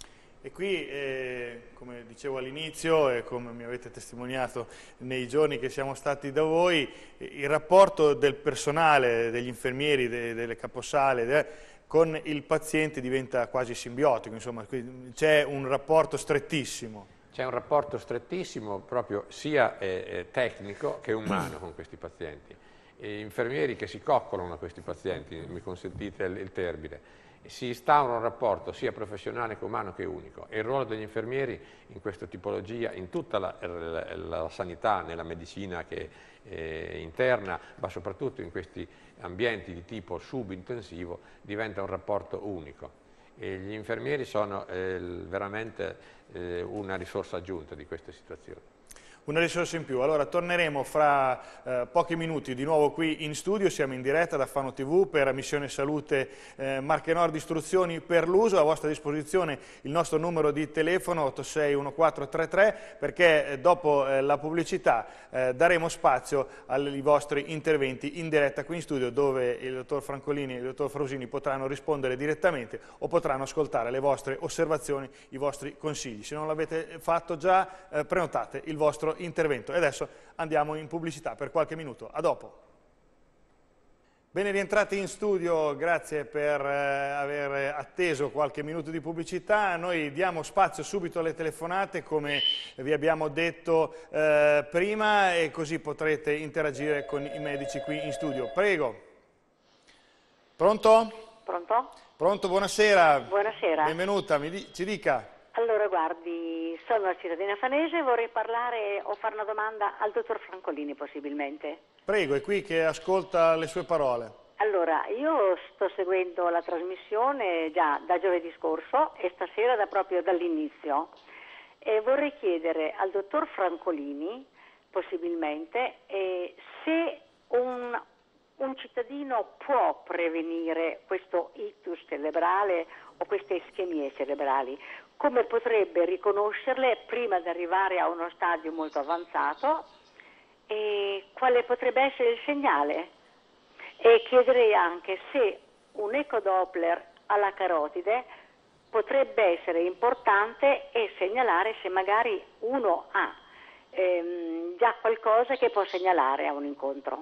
E qui, eh, come dicevo all'inizio e come mi avete testimoniato nei giorni che siamo stati da voi, il rapporto del personale, degli infermieri, de, delle caposale, de, con il paziente diventa quasi simbiotico, insomma, c'è un rapporto strettissimo. C'è un rapporto strettissimo proprio sia eh, tecnico che umano con questi pazienti. E infermieri che si coccolano a questi pazienti, mi consentite il, il termine. Si instaura un rapporto sia professionale che umano che unico e il ruolo degli infermieri in questa tipologia, in tutta la, la, la sanità, nella medicina che è interna, ma soprattutto in questi ambienti di tipo subintensivo, diventa un rapporto unico. E gli infermieri sono eh, veramente eh, una risorsa aggiunta di queste situazioni. Una risorsa in più. Allora torneremo fra eh, pochi minuti di nuovo qui in studio, siamo in diretta da Fano tivù per Missione Salute eh, Marche Nord Istruzioni per l'uso, a vostra disposizione il nostro numero di telefono otto sei uno quattro tre tre perché eh, dopo eh, la pubblicità eh, daremo spazio ai vostri interventi in diretta qui in studio dove il dottor Francolini e il dottor Frosini potranno rispondere direttamente o potranno ascoltare le vostre osservazioni, i vostri consigli. Se non l'avete fatto già eh, prenotate il vostro intervento. E adesso andiamo in pubblicità per qualche minuto. A dopo. Bene, rientrati in studio, grazie per eh, aver atteso qualche minuto di pubblicità. Noi diamo spazio subito alle telefonate, come vi abbiamo detto eh, prima, e così potrete interagire con i medici qui in studio. Prego. Pronto? Pronto? Pronto, buonasera. Buonasera. Benvenuta, mi di- ci dica. Allora, guardi, sono una cittadina fanese e vorrei parlare o fare una domanda al dottor Francolini, possibilmente. Prego, è qui che ascolta le sue parole. Allora, io sto seguendo la trasmissione già da giovedì scorso e stasera da proprio dall'inizio. E vorrei chiedere al dottor Francolini, possibilmente, eh, se un, un cittadino può prevenire questo ictus cerebrale o queste ischemie cerebrali. Come potrebbe riconoscerle prima di arrivare a uno stadio molto avanzato e quale potrebbe essere il segnale? E chiederei anche se un ecodoppler alla carotide potrebbe essere importante e segnalare se magari uno ha ehm, già qualcosa che può segnalare a un incontro.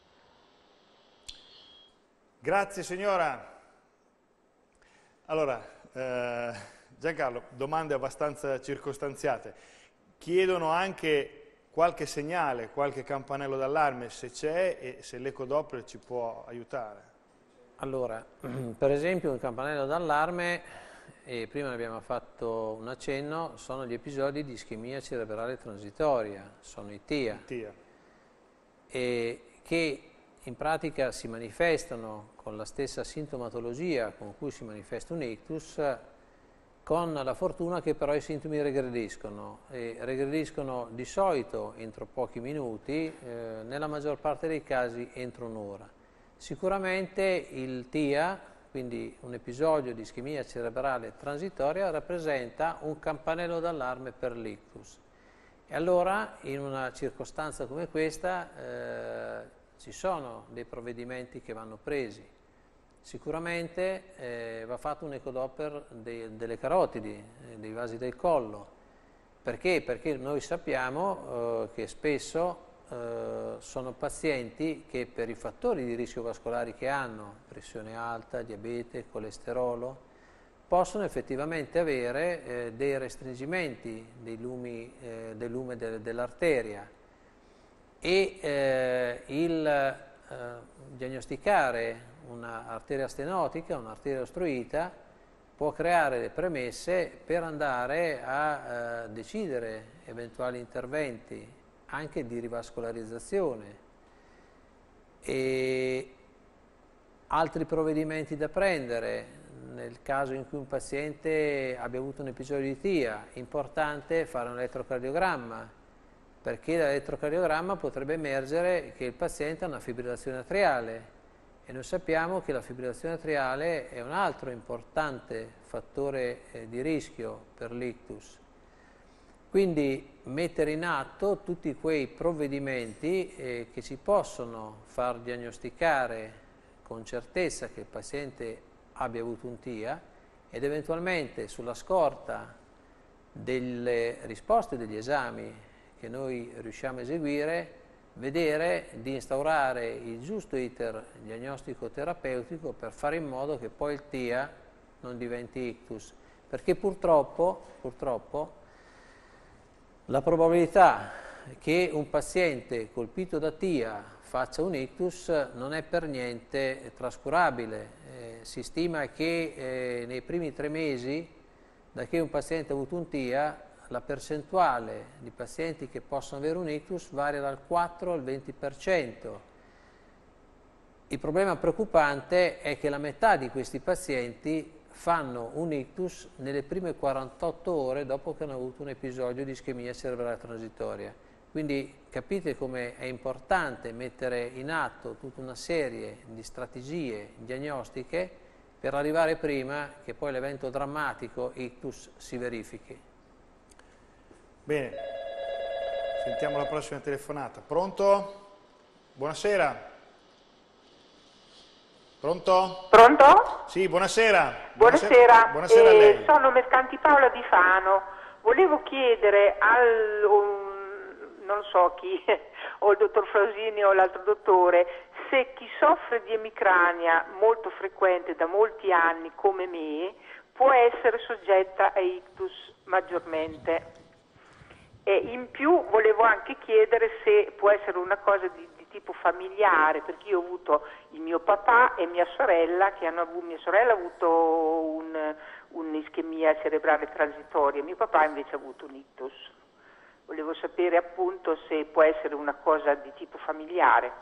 Grazie signora. Allora, eh... Giancarlo, domande abbastanza circostanziate. Chiedono anche qualche segnale, qualche campanello d'allarme, se c'è e se l'ecodoppler ci può aiutare. Allora, per esempio un campanello d'allarme, e prima ne abbiamo fatto un accenno, sono gli episodi di ischemia cerebrale transitoria, sono i T I A, T I A. e che in pratica si manifestano con la stessa sintomatologia con cui si manifesta un ictus, con la fortuna che però i sintomi regrediscono, e regrediscono di solito entro pochi minuti, eh, nella maggior parte dei casi entro un'ora. Sicuramente il T I A, quindi un episodio di ischemia cerebrale transitoria, rappresenta un campanello d'allarme per l'ictus. E allora, in una circostanza come questa, eh, ci sono dei provvedimenti che vanno presi. Sicuramente eh, va fatto un ecodoppler de, delle carotidi, eh, dei vasi del collo. Perché? Perché noi sappiamo eh, che spesso eh, sono pazienti che per i fattori di rischio vascolari che hanno, pressione alta, diabete, colesterolo, possono effettivamente avere eh, dei restringimenti dei lumi, eh, del lume de, dell'arteria e eh, il eh, diagnosticare un'arteria stenotica, un'arteria ostruita, può creare le premesse per andare a eh, decidere eventuali interventi anche di rivascolarizzazione. E altri provvedimenti da prendere nel caso in cui un paziente abbia avuto un episodio di T I A. È importante fare un elettrocardiogramma, perché dall'elettrocardiogramma potrebbe emergere che il paziente ha una fibrillazione atriale. E noi sappiamo che la fibrillazione atriale è un altro importante fattore eh, di rischio per l'ictus. Quindi mettere in atto tutti quei provvedimenti eh, che ci possono far diagnosticare con certezza che il paziente abbia avuto un T I A ed eventualmente sulla scorta delle risposte degli esami che noi riusciamo a eseguire, vedere di instaurare il giusto iter diagnostico-terapeutico per fare in modo che poi il T I A non diventi ictus, perché purtroppo, purtroppo la probabilità che un paziente colpito da T I A faccia un ictus non è per niente trascurabile. Eh, si stima che eh, nei primi tre mesi da che un paziente ha avuto un T I A la percentuale di pazienti che possono avere un ictus varia dal quattro al venti per cento. Il problema preoccupante è che la metà di questi pazienti fanno un ictus nelle prime quarantotto ore dopo che hanno avuto un episodio di ischemia cerebrale transitoria. Quindi capite come è importante mettere in atto tutta una serie di strategie diagnostiche per arrivare prima che poi l'evento drammatico ictus si verifichi. Bene, sentiamo la prossima telefonata. Pronto? Buonasera. Pronto? Pronto? Sì, buonasera. Buonasera, buonasera eh, a lei. Sono Mercanti Paola di Fano. Volevo chiedere al, um, non so chi, o il dottor Frausini o l'altro dottore, se chi soffre di emicrania molto frequente da molti anni come me può essere soggetta a ictus maggiormente. E in più volevo anche chiedere se può essere una cosa di, di tipo familiare, perché io ho avuto il mio papà e mia sorella, che hanno avuto, mia sorella ha avuto un, un'ischemia cerebrale transitoria, mio papà invece ha avuto un ictus. Volevo sapere appunto se può essere una cosa di tipo familiare.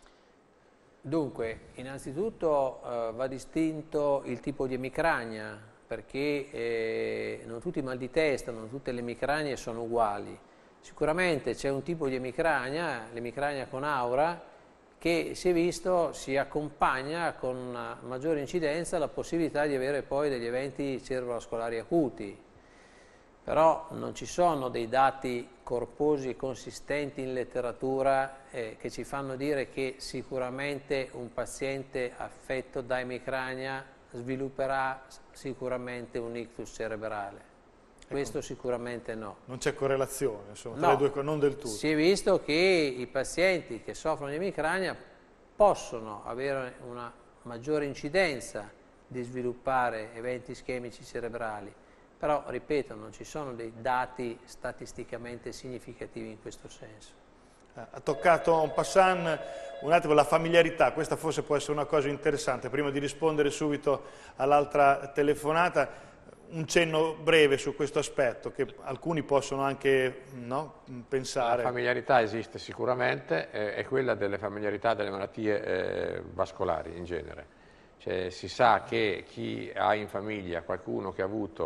Dunque, innanzitutto eh, va distinto il tipo di emicrania, perché eh, non tutti i mal di testa, non tutte le emicranie sono uguali. Sicuramente c'è un tipo di emicrania, l'emicrania con aura, che si è visto si accompagna con una maggiore incidenza la possibilità di avere poi degli eventi cerebrovascolari acuti. Però non ci sono dei dati corposi e consistenti in letteratura eh, che ci fanno dire che sicuramente un paziente affetto da emicrania svilupperà sicuramente un ictus cerebrale. Questo ecco, sicuramente no. Non c'è correlazione, insomma, tra no, le due, non del tutto. Si è visto che i pazienti che soffrono di emicrania possono avere una maggiore incidenza di sviluppare eventi ischemici cerebrali, però, ripeto, non ci sono dei dati statisticamente significativi in questo senso. Ha toccato en passant un attimo la familiarità, questa forse può essere una cosa interessante, prima di rispondere subito all'altra telefonata, un cenno breve su questo aspetto che alcuni possono anche no, pensare. La familiarità esiste sicuramente, eh, è quella delle familiarità delle malattie eh, vascolari in genere. Cioè, si sa che chi ha in famiglia qualcuno che ha avuto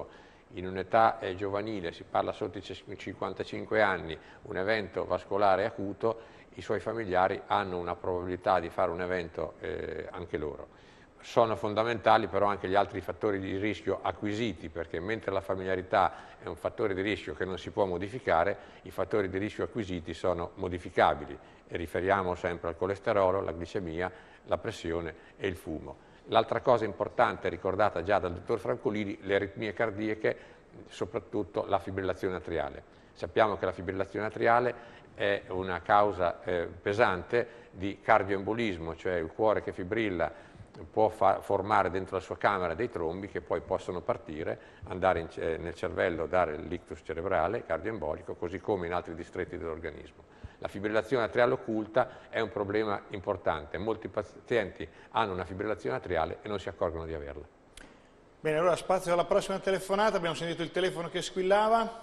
in un'età eh, giovanile, si parla sotto i cinquantacinque anni, un evento vascolare acuto, i suoi familiari hanno una probabilità di fare un evento eh, anche loro. Sono fondamentali però anche gli altri fattori di rischio acquisiti, perché mentre la familiarità è un fattore di rischio che non si può modificare, i fattori di rischio acquisiti sono modificabili e riferiamo sempre al colesterolo, la glicemia, la pressione e il fumo. L'altra cosa importante ricordata già dal dottor Francolini, le aritmie cardiache, soprattutto la fibrillazione atriale. Sappiamo che la fibrillazione atriale è una causa eh, pesante di cardioembolismo, cioè il cuore che fibrilla può formare dentro la sua camera dei trombi che poi possono partire, andare in, eh, nel cervello, dare l'ictus cerebrale, cardioembolico, così come in altri distretti dell'organismo. La fibrillazione atriale occulta è un problema importante, molti pazienti hanno una fibrillazione atriale e non si accorgono di averla. Bene, allora spazio alla prossima telefonata, abbiamo sentito il telefono che squillava.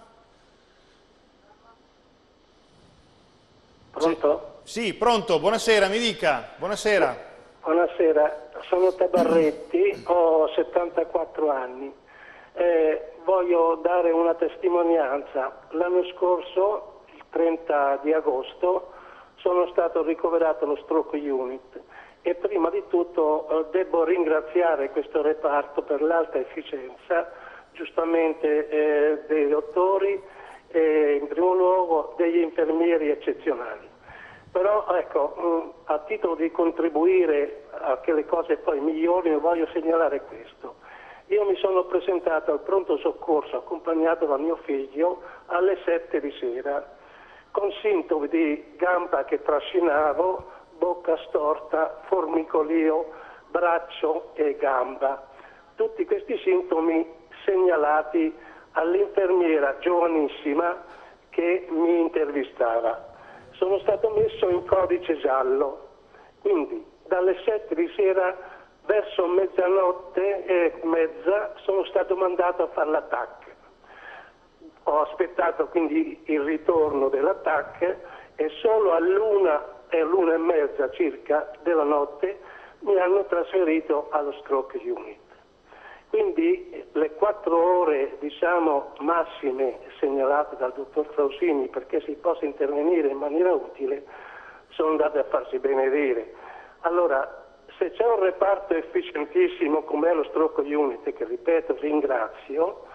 Pronto? Sì, sì, pronto, buonasera, mi dica, buonasera. Buonasera, sono Tabarretti, ho settantaquattro anni, eh, voglio dare una testimonianza. L'anno scorso, il trenta di agosto, sono stato ricoverato allo stroke unit e prima di tutto eh, devo ringraziare questo reparto per l'alta efficienza, giustamente eh, dei dottori e in primo luogo degli infermieri eccezionali. Però ecco, a titolo di contribuire a che le cose poi migliorino, voglio segnalare questo. Io mi sono presentato al pronto soccorso accompagnato da mio figlio alle sette di sera con sintomi di gamba che trascinavo, bocca storta, formicolio, braccio e gamba. Tutti questi sintomi segnalati all'infermiera giovanissima che mi intervistava. Sono stato messo in codice giallo, quindi dalle sette di sera verso mezzanotte e mezza sono stato mandato a fare l'attacco. Ho aspettato quindi il ritorno dell'attacco e solo all'una e l'una e mezza circa della notte mi hanno trasferito allo stroke unit. Quindi le quattro ore diciamo massime segnalate dal dottor Frausini perché si possa intervenire in maniera utile sono andate a farsi benedire. Allora, se c'è un reparto efficientissimo come è lo stroke unit, che ripeto ringrazio,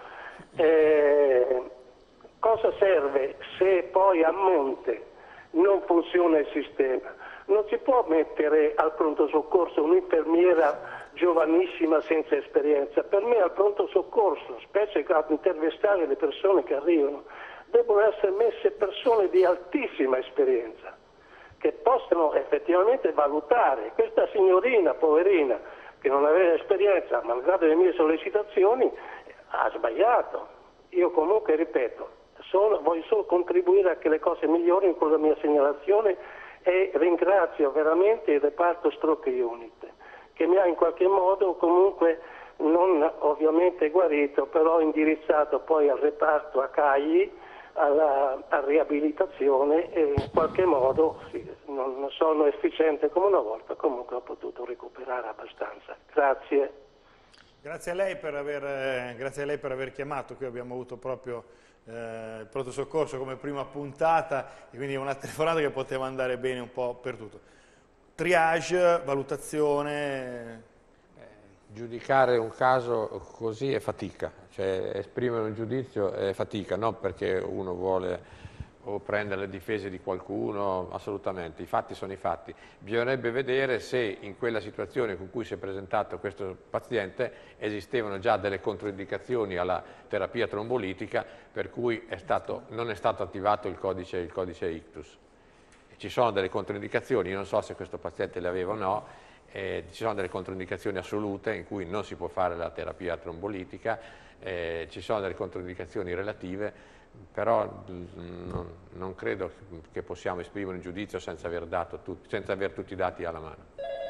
eh, cosa serve se poi a monte non funziona il sistema? Non si può mettere al pronto soccorso un'infermiera giovanissima senza esperienza. Per me al pronto soccorso, specie ad intervistare le persone che arrivano, devono essere messe persone di altissima esperienza che possano effettivamente valutare. Questa signorina poverina che non aveva esperienza, malgrado le mie sollecitazioni, ha sbagliato. Io comunque ripeto, solo, voglio solo contribuire a che le cose migliorino con la mia segnalazione e ringrazio veramente il reparto stroke unit che mi ha in qualche modo comunque non ovviamente guarito, però indirizzato poi al reparto a Cagli, alla a riabilitazione e in qualche modo sì, non sono efficiente come una volta, comunque ho potuto recuperare abbastanza. Grazie. Grazie a lei per aver, eh, grazie a lei per aver chiamato, qui abbiamo avuto proprio eh, il pronto soccorso come prima puntata e quindi una telefonata che poteva andare bene un po' per tutto. Triage, valutazione. Eh, giudicare un caso così è fatica, cioè esprimere un giudizio è fatica, non perché uno vuole o prendere le difese di qualcuno, assolutamente, i fatti sono i fatti. Bisognerebbe vedere se in quella situazione con cui si è presentato questo paziente esistevano già delle controindicazioni alla terapia trombolitica per cui è stato, non è stato attivato il codice, il codice ictus. Ci sono delle controindicazioni, io non so se questo paziente le aveva o no, eh, ci sono delle controindicazioni assolute in cui non si può fare la terapia trombolitica, eh, ci sono delle controindicazioni relative, però non, non credo che possiamo esprimere un giudizio senza aver, dato tutti, senza aver tutti i dati alla mano.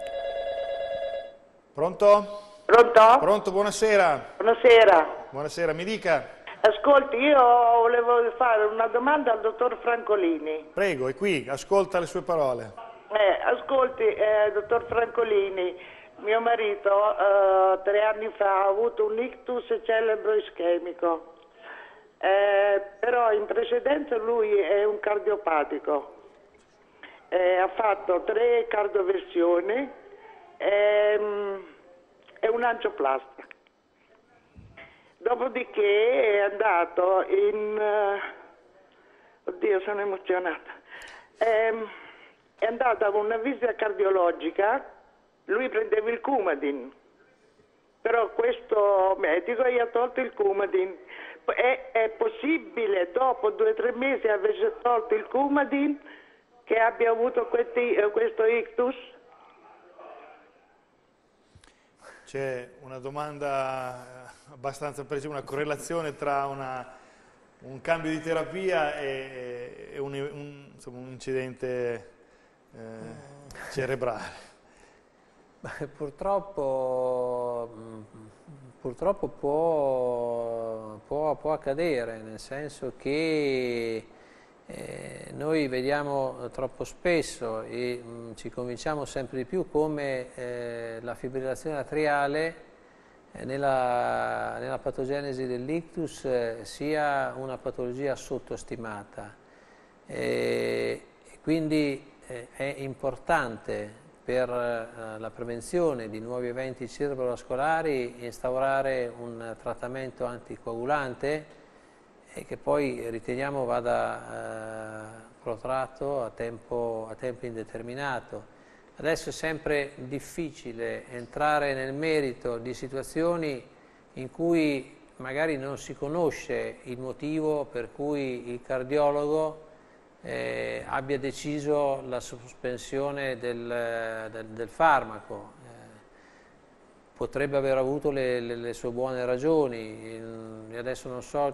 Pronto? Pronto? Pronto, buonasera. Buonasera. Buonasera, mi dica. Ascolti, io volevo fare una domanda al dottor Francolini. Prego, è qui, ascolta le sue parole. Eh, ascolti, eh, dottor Francolini, Mio marito uh, tre anni fa ha avuto un ictus cerebro ischemico, eh, però in precedenza lui è un cardiopatico, eh, ha fatto tre cardioversioni e um, è un angioplastica. Dopodiché è andato in... Uh, oddio, sono emozionata. È, è andato a una visita cardiologica. Lui prendeva il Coumadin, però questo medico gli ha tolto il Coumadin. È, è possibile, dopo due o tre mesi aver tolto il Coumadin, che abbia avuto questi, questo ictus? C'è una domanda abbastanza precisa, una correlazione tra una, un cambio di terapia e, e un, un, insomma, un incidente eh, cerebrale. Beh, purtroppo, purtroppo può, può, può accadere, nel senso che eh, noi vediamo troppo spesso e mh, ci convinciamo sempre di più come eh, la fibrillazione atriale eh, nella, nella patogenesi dell'ictus eh, sia una patologia sottostimata. E quindi eh, è importante per la prevenzione di nuovi eventi cerebrovascolari instaurare un trattamento anticoagulante e che poi riteniamo vada eh, protratto a tempo, a tempo indeterminato. Adesso è sempre difficile entrare nel merito di situazioni in cui magari non si conosce il motivo per cui il cardiologo Eh, abbia deciso la sospensione del, del, del farmaco. Eh, potrebbe aver avuto le, le, le sue buone ragioni. In, adesso non so,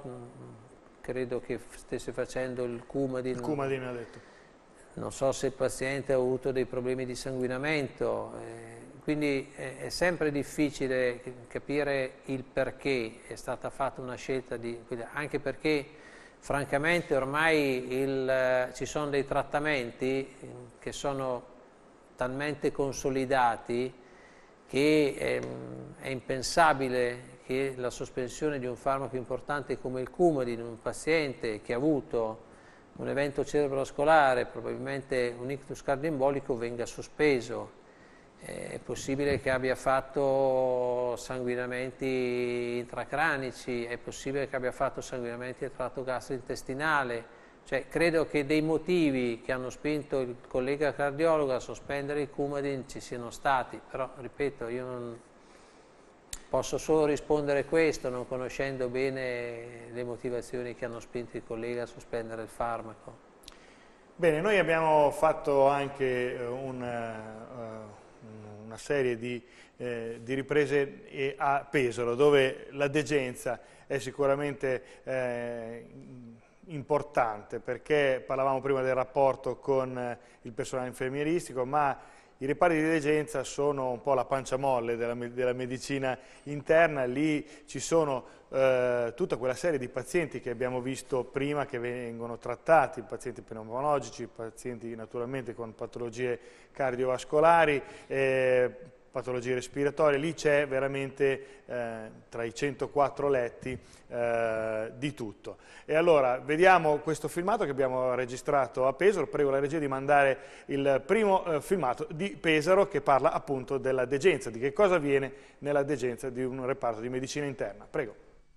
credo che stesse facendo il Coumadin. Il Coumadin ha detto. Non so se il paziente ha avuto dei problemi di sanguinamento. Eh, quindi è, è sempre difficile capire il perché è stata fatta una scelta di... anche perché francamente ormai il, ci sono dei trattamenti che sono talmente consolidati che è, è impensabile che la sospensione di un farmaco importante come il Coumadin in un paziente che ha avuto un evento cerebrovascolare, probabilmente un ictus cardioembolico, venga sospeso. È possibile che abbia fatto sanguinamenti intracranici, è possibile che abbia fatto sanguinamenti del tratto gastrointestinale, cioè credo che dei motivi che hanno spinto il collega cardiologo a sospendere il Coumadin ci siano stati, però ripeto, io non posso solo rispondere questo non conoscendo bene le motivazioni che hanno spinto il collega a sospendere il farmaco. Bene, noi abbiamo fatto anche un... Uh, una serie di, eh, di riprese a Pesaro, dove la degenza è sicuramente eh, importante, perché parlavamo prima del rapporto con il personale infermieristico, ma i ripari di degenza sono un po' la panciamolle della, della medicina interna. Lì ci sono eh, tutta quella serie di pazienti che abbiamo visto prima che vengono trattati, pazienti pneumologici, pazienti naturalmente con patologie cardiovascolari, eh, patologie respiratorie. Lì c'è veramente eh, tra i centoquattro letti eh, di tutto. E allora vediamo questo filmato che abbiamo registrato a Pesaro. Prego la regia di mandare il primo eh, filmato di Pesaro che parla appunto della degenza, di che cosa avviene nella degenza di un reparto di medicina interna. Prego.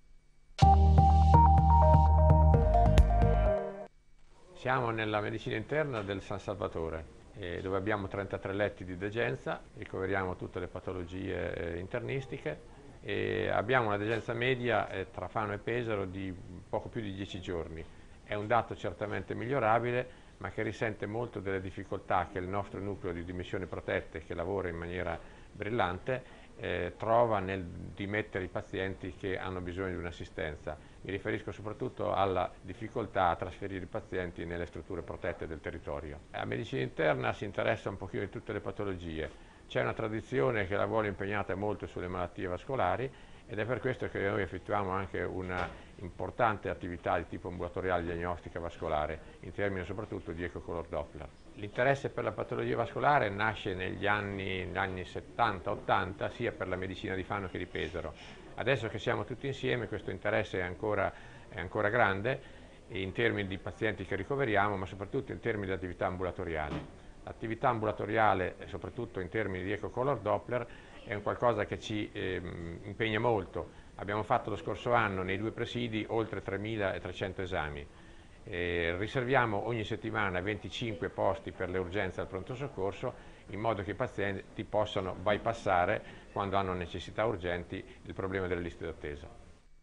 Siamo nella medicina interna del San Salvatore, eh, dove abbiamo trentatré letti di degenza, ricoveriamo tutte le patologie eh, internistiche e abbiamo una degenza media eh, tra Fano e Pesaro di poco più di dieci giorni. È un dato certamente migliorabile, ma che risente molto delle difficoltà che il nostro nucleo di dimissioni protette, che lavora in maniera brillante, eh, trova nel dimettere i pazienti che hanno bisogno di un'assistenza. Mi riferisco soprattutto alla difficoltà a trasferire i pazienti nelle strutture protette del territorio. La medicina interna si interessa un pochino di tutte le patologie. C'è una tradizione che la vuole impegnata molto sulle malattie vascolari ed è per questo che noi effettuiamo anche una importante attività di tipo ambulatoriale diagnostica vascolare, in termini soprattutto di ecocolor Doppler. L'interesse per la patologia vascolare nasce negli anni, negli anni settanta ottanta, sia per la medicina di Fano che di Pesaro. Adesso che siamo tutti insieme questo interesse è ancora, è ancora grande, in termini di pazienti che ricoveriamo, ma soprattutto in termini di attività ambulatoriali. L'attività ambulatoriale, soprattutto in termini di ecocolor Doppler, è un qualcosa che ci eh, impegna molto. Abbiamo fatto lo scorso anno nei due presidi oltre tremilatrecento esami. Eh, riserviamo ogni settimana venticinque posti per le urgenze al pronto soccorso, in modo che i pazienti possano bypassare, quando hanno necessità urgenti, il problema delle liste d'attesa.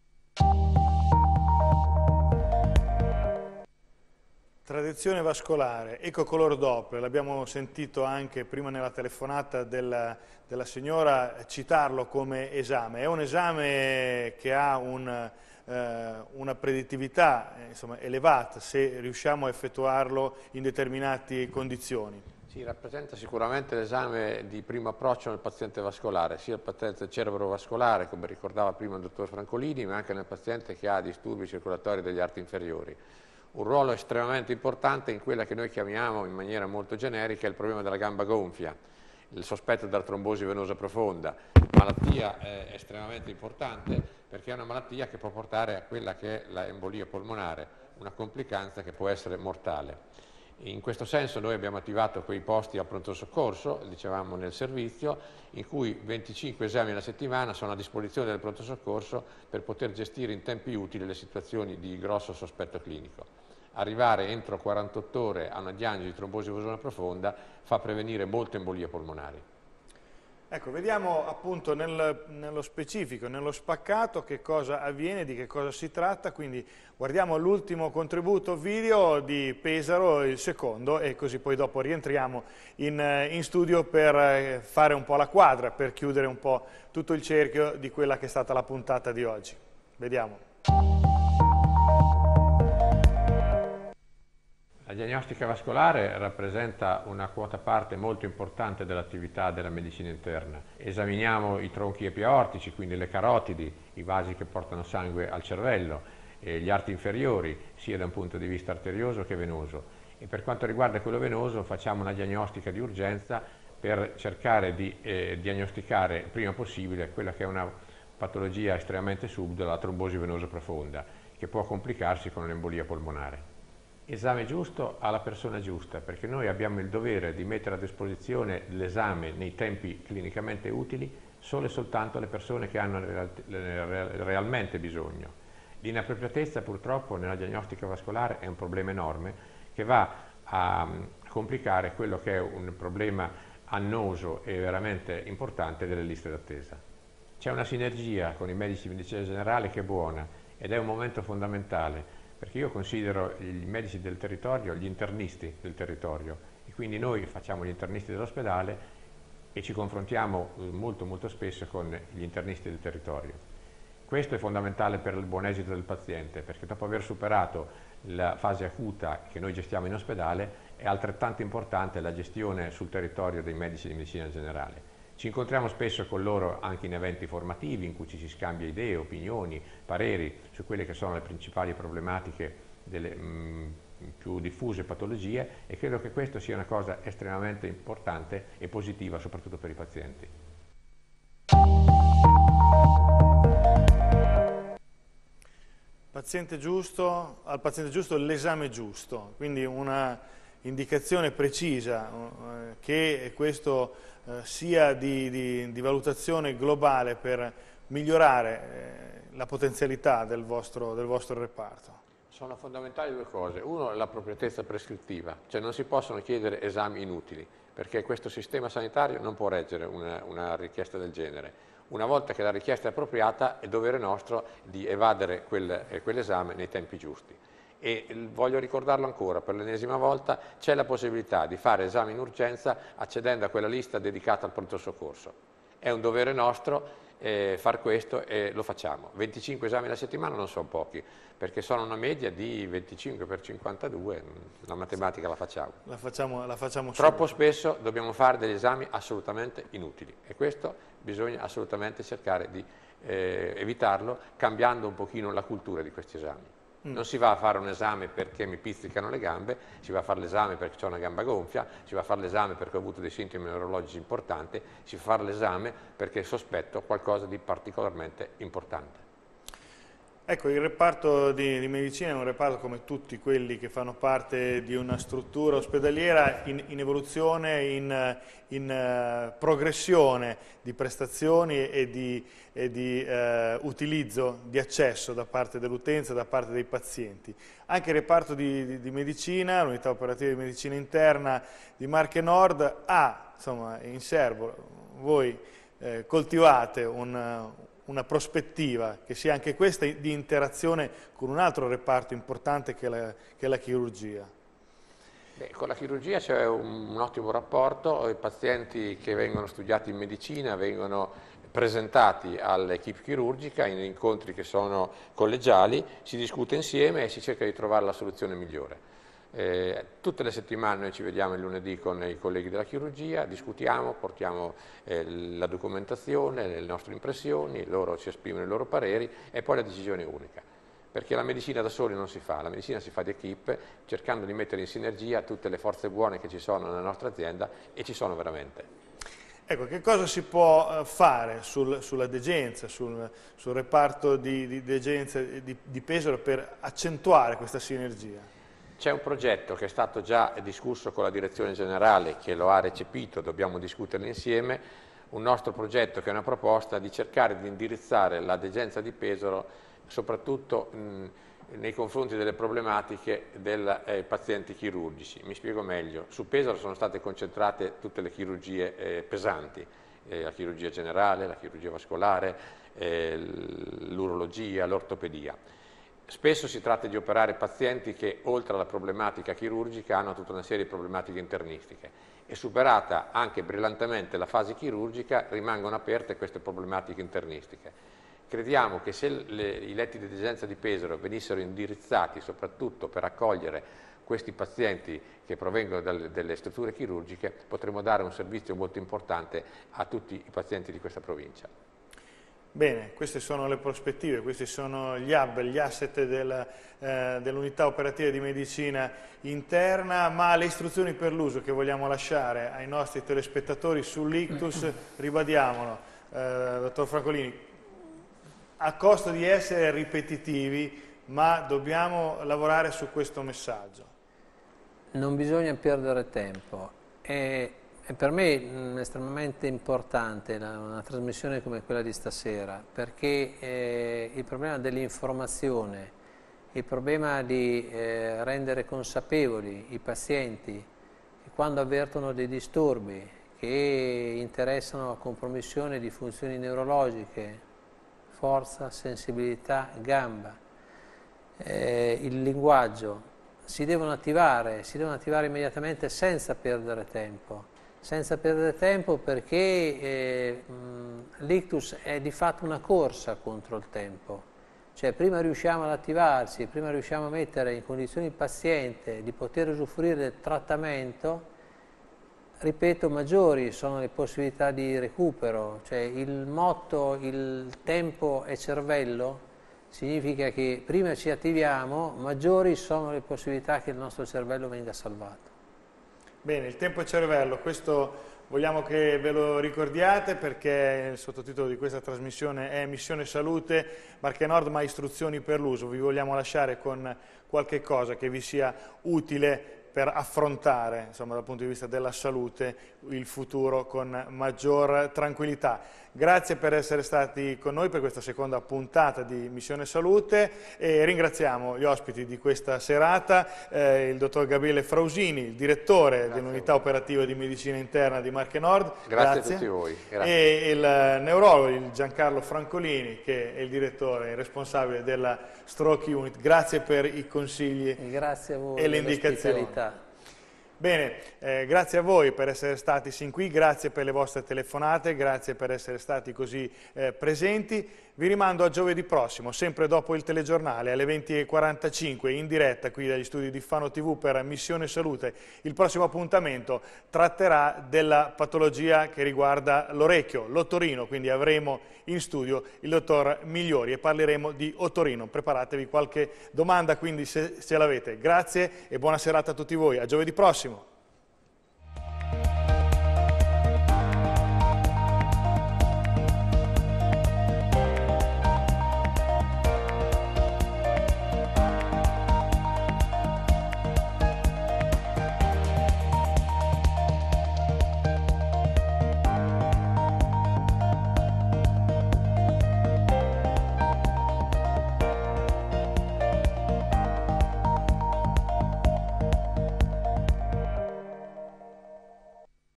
Tradizione vascolare, ecocolor Doppler, l'abbiamo sentito anche prima nella telefonata della, della signora citarlo come esame. È un esame che ha un, eh, una predittività eh, insomma, elevata se riusciamo a effettuarlo in determinate condizioni. Sì, rappresenta sicuramente l'esame di primo approccio nel paziente vascolare, sia il paziente cerebrovascolare, come ricordava prima il dottor Francolini, ma anche nel paziente che ha disturbi circolatori degli arti inferiori. Un ruolo estremamente importante in quella che noi chiamiamo in maniera molto generica il problema della gamba gonfia, il sospetto della trombosi venosa profonda. Malattia eh, estremamente importante perché è una malattia che può portare a quella che è l'embolia polmonare, una complicanza che può essere mortale. In questo senso noi abbiamo attivato quei posti al pronto soccorso, dicevamo nel servizio, in cui venticinque esami alla settimana sono a disposizione del pronto soccorso per poter gestire in tempi utili le situazioni di grosso sospetto clinico. Arrivare entro quarantotto ore a una diagnosi di trombosi venosa profonda fa prevenire molte embolie polmonari. Ecco, vediamo appunto nel, nello specifico, nello spaccato che cosa avviene, di che cosa si tratta, quindi guardiamo l'ultimo contributo video di Pesaro, il secondo, e così poi dopo rientriamo in, in studio per fare un po' la quadra, per chiudere un po' tutto il cerchio di quella che è stata la puntata di oggi. Vediamo. La diagnostica vascolare rappresenta una quota parte molto importante dell'attività della medicina interna. Esaminiamo i tronchi epiaortici, quindi le carotidi, i vasi che portano sangue al cervello, e gli arti inferiori, sia da un punto di vista arterioso che venoso. E per quanto riguarda quello venoso facciamo una diagnostica di urgenza per cercare di eh, diagnosticare il prima possibile quella che è una patologia estremamente subdola, la trombosi venosa profonda, che può complicarsi con un'embolia polmonare. Esame giusto alla persona giusta, perché noi abbiamo il dovere di mettere a disposizione l'esame nei tempi clinicamente utili solo e soltanto alle persone che hanno realmente bisogno. L'inappropriatezza purtroppo nella diagnostica vascolare è un problema enorme che va a complicare quello che è un problema annoso e veramente importante delle liste d'attesa. C'è una sinergia con i medici di medicina generale che è buona ed è un momento fondamentale, perché io considero i medici del territorio gli internisti del territorio e quindi noi facciamo gli internisti dell'ospedale e ci confrontiamo molto molto spesso con gli internisti del territorio. Questo è fondamentale per il buon esito del paziente, perché dopo aver superato la fase acuta che noi gestiamo in ospedale è altrettanto importante la gestione sul territorio dei medici di medicina generale. Ci incontriamo spesso con loro anche in eventi formativi in cui ci si scambia idee, opinioni, pareri su quelle che sono le principali problematiche delle mh, più diffuse patologie e credo che questo sia una cosa estremamente importante e positiva soprattutto per i pazienti. Paziente giusto, al paziente giusto l'esame giusto, quindi una indicazione precisa eh, che questo eh, sia di, di, di valutazione globale per migliorare eh, la potenzialità del vostro, del vostro reparto. Sono fondamentali due cose. Uno è l'appropriatezza prescrittiva, cioè non si possono chiedere esami inutili, perché questo sistema sanitario non può reggere una, una richiesta del genere. Una volta che la richiesta è appropriata è dovere nostro di evadere quel, eh, quell'esame nei tempi giusti. E voglio ricordarlo ancora, per l'ennesima volta c'è la possibilità di fare esami in urgenza accedendo a quella lista dedicata al pronto soccorso. È un dovere nostro eh, far questo e lo facciamo. venticinque esami alla settimana non sono pochi, perché sono una media di venticinque per cinquantadue, la matematica la facciamo. La facciamo, la facciamo Troppo subito. spesso dobbiamo fare degli esami assolutamente inutili e questo bisogna assolutamente cercare di eh, evitarlo cambiando un pochino la cultura di questi esami. Non si va a fare un esame perché mi pizzicano le gambe, si va a fare l'esame perché ho una gamba gonfia, si va a fare l'esame perché ho avuto dei sintomi neurologici importanti, si fa fare l'esame perché sospetto qualcosa di particolarmente importante. Ecco, il reparto di, di medicina è un reparto come tutti quelli che fanno parte di una struttura ospedaliera in, in evoluzione, in, in uh, progressione di prestazioni e di, e di uh, utilizzo, di accesso da parte dell'utenza, da parte dei pazienti. Anche il reparto di, di, di medicina, l'unità operativa di medicina interna di Marche Nord ha, insomma, in serbo, voi eh, coltivate un una prospettiva che sia anche questa di interazione con un altro reparto importante che è la, che è la chirurgia. Beh, con la chirurgia c'è un, un ottimo rapporto, i pazienti che vengono studiati in medicina vengono presentati all'equipe chirurgica in incontri che sono collegiali, si discute insieme e si cerca di trovare la soluzione migliore. Eh, tutte le settimane noi ci vediamo il lunedì con i colleghi della chirurgia, discutiamo, portiamo eh, la documentazione, le nostre impressioni, loro ci esprimono i loro pareri e poi la decisione è unica. Perché la medicina da soli non si fa, la medicina si fa di equipe, cercando di mettere in sinergia tutte le forze buone che ci sono nella nostra azienda e ci sono veramente. Ecco, che cosa si può fare sul, sulla degenza, sul, sul reparto di, di degenza di, di Pesaro per accentuare questa sinergia? C'è un progetto che è stato già discusso con la direzione generale, che lo ha recepito, dobbiamo discuterlo insieme, un nostro progetto che è una proposta di cercare di indirizzare la degenza di Pesaro soprattutto mh, nei confronti delle problematiche dei eh, pazienti chirurgici. Mi spiego meglio, su Pesaro sono state concentrate tutte le chirurgie eh, pesanti, eh, la chirurgia generale, la chirurgia vascolare, eh, l'urologia, l'ortopedia. Spesso si tratta di operare pazienti che, oltre alla problematica chirurgica, hanno tutta una serie di problematiche internistiche e superata anche brillantemente la fase chirurgica, rimangono aperte queste problematiche internistiche. Crediamo che se le, i letti di degenza di Pesaro venissero indirizzati soprattutto per accogliere questi pazienti che provengono dalle, dalle strutture chirurgiche, potremmo dare un servizio molto importante a tutti i pazienti di questa provincia. Bene, queste sono le prospettive, questi sono gli hub, gli asset del, eh, dell'unità operativa di medicina interna, ma le istruzioni per l'uso che vogliamo lasciare ai nostri telespettatori sull'ictus, ribadiamolo, eh, dottor Francolini, a costo di essere ripetitivi, ma dobbiamo lavorare su questo messaggio. Non bisogna perdere tempo. E E per me è estremamente importante una, una trasmissione come quella di stasera, perché eh, il problema dell'informazione, il problema di eh, rendere consapevoli i pazienti che quando avvertono dei disturbi che interessano la compromissione di funzioni neurologiche, forza, sensibilità, gamba, eh, il linguaggio, si devono attivare, si devono attivare immediatamente senza perdere tempo. Senza perdere tempo perché eh, l'ictus è di fatto una corsa contro il tempo, cioè prima riusciamo ad attivarsi, prima riusciamo a mettere in condizione il paziente di poter usufruire del trattamento, ripeto, maggiori sono le possibilità di recupero, cioè il motto il tempo è cervello significa che prima ci attiviamo, maggiori sono le possibilità che il nostro cervello venga salvato. Bene, il tempo è cervello, questo vogliamo che ve lo ricordiate perché il sottotitolo di questa trasmissione è Missione Salute, Marche Nord ma istruzioni per l'uso. Vi vogliamo lasciare con qualche cosa che vi sia utile per affrontare, insomma, dal punto di vista della salute, il futuro con maggior tranquillità. Grazie per essere stati con noi per questa seconda puntata di Missione Salute e ringraziamo gli ospiti di questa serata, eh, il dottor Gabriele Frausini, il direttore dell'unità operativa di medicina interna di Marche Nord. Grazie, grazie a tutti voi. Grazie. E il neurologo, il Giancarlo Francolini, che è il direttore e responsabile della Stroke Unit. Grazie per i consigli e, grazie a voi e le indicazioni. Bene, eh, grazie a voi per essere stati sin qui, grazie per le vostre telefonate, grazie per essere stati così eh, presenti. Vi rimando a giovedì prossimo, sempre dopo il telegiornale, alle venti e quarantacinque, in diretta qui dagli studi di Fano tivù per Missione Salute. Il prossimo appuntamento tratterà della patologia che riguarda l'orecchio, l'ottorino, quindi avremo in studio il dottor Migliori e parleremo di ottorino. Preparatevi qualche domanda, quindi se ce l'avete. Grazie e buona serata a tutti voi, a giovedì prossimo.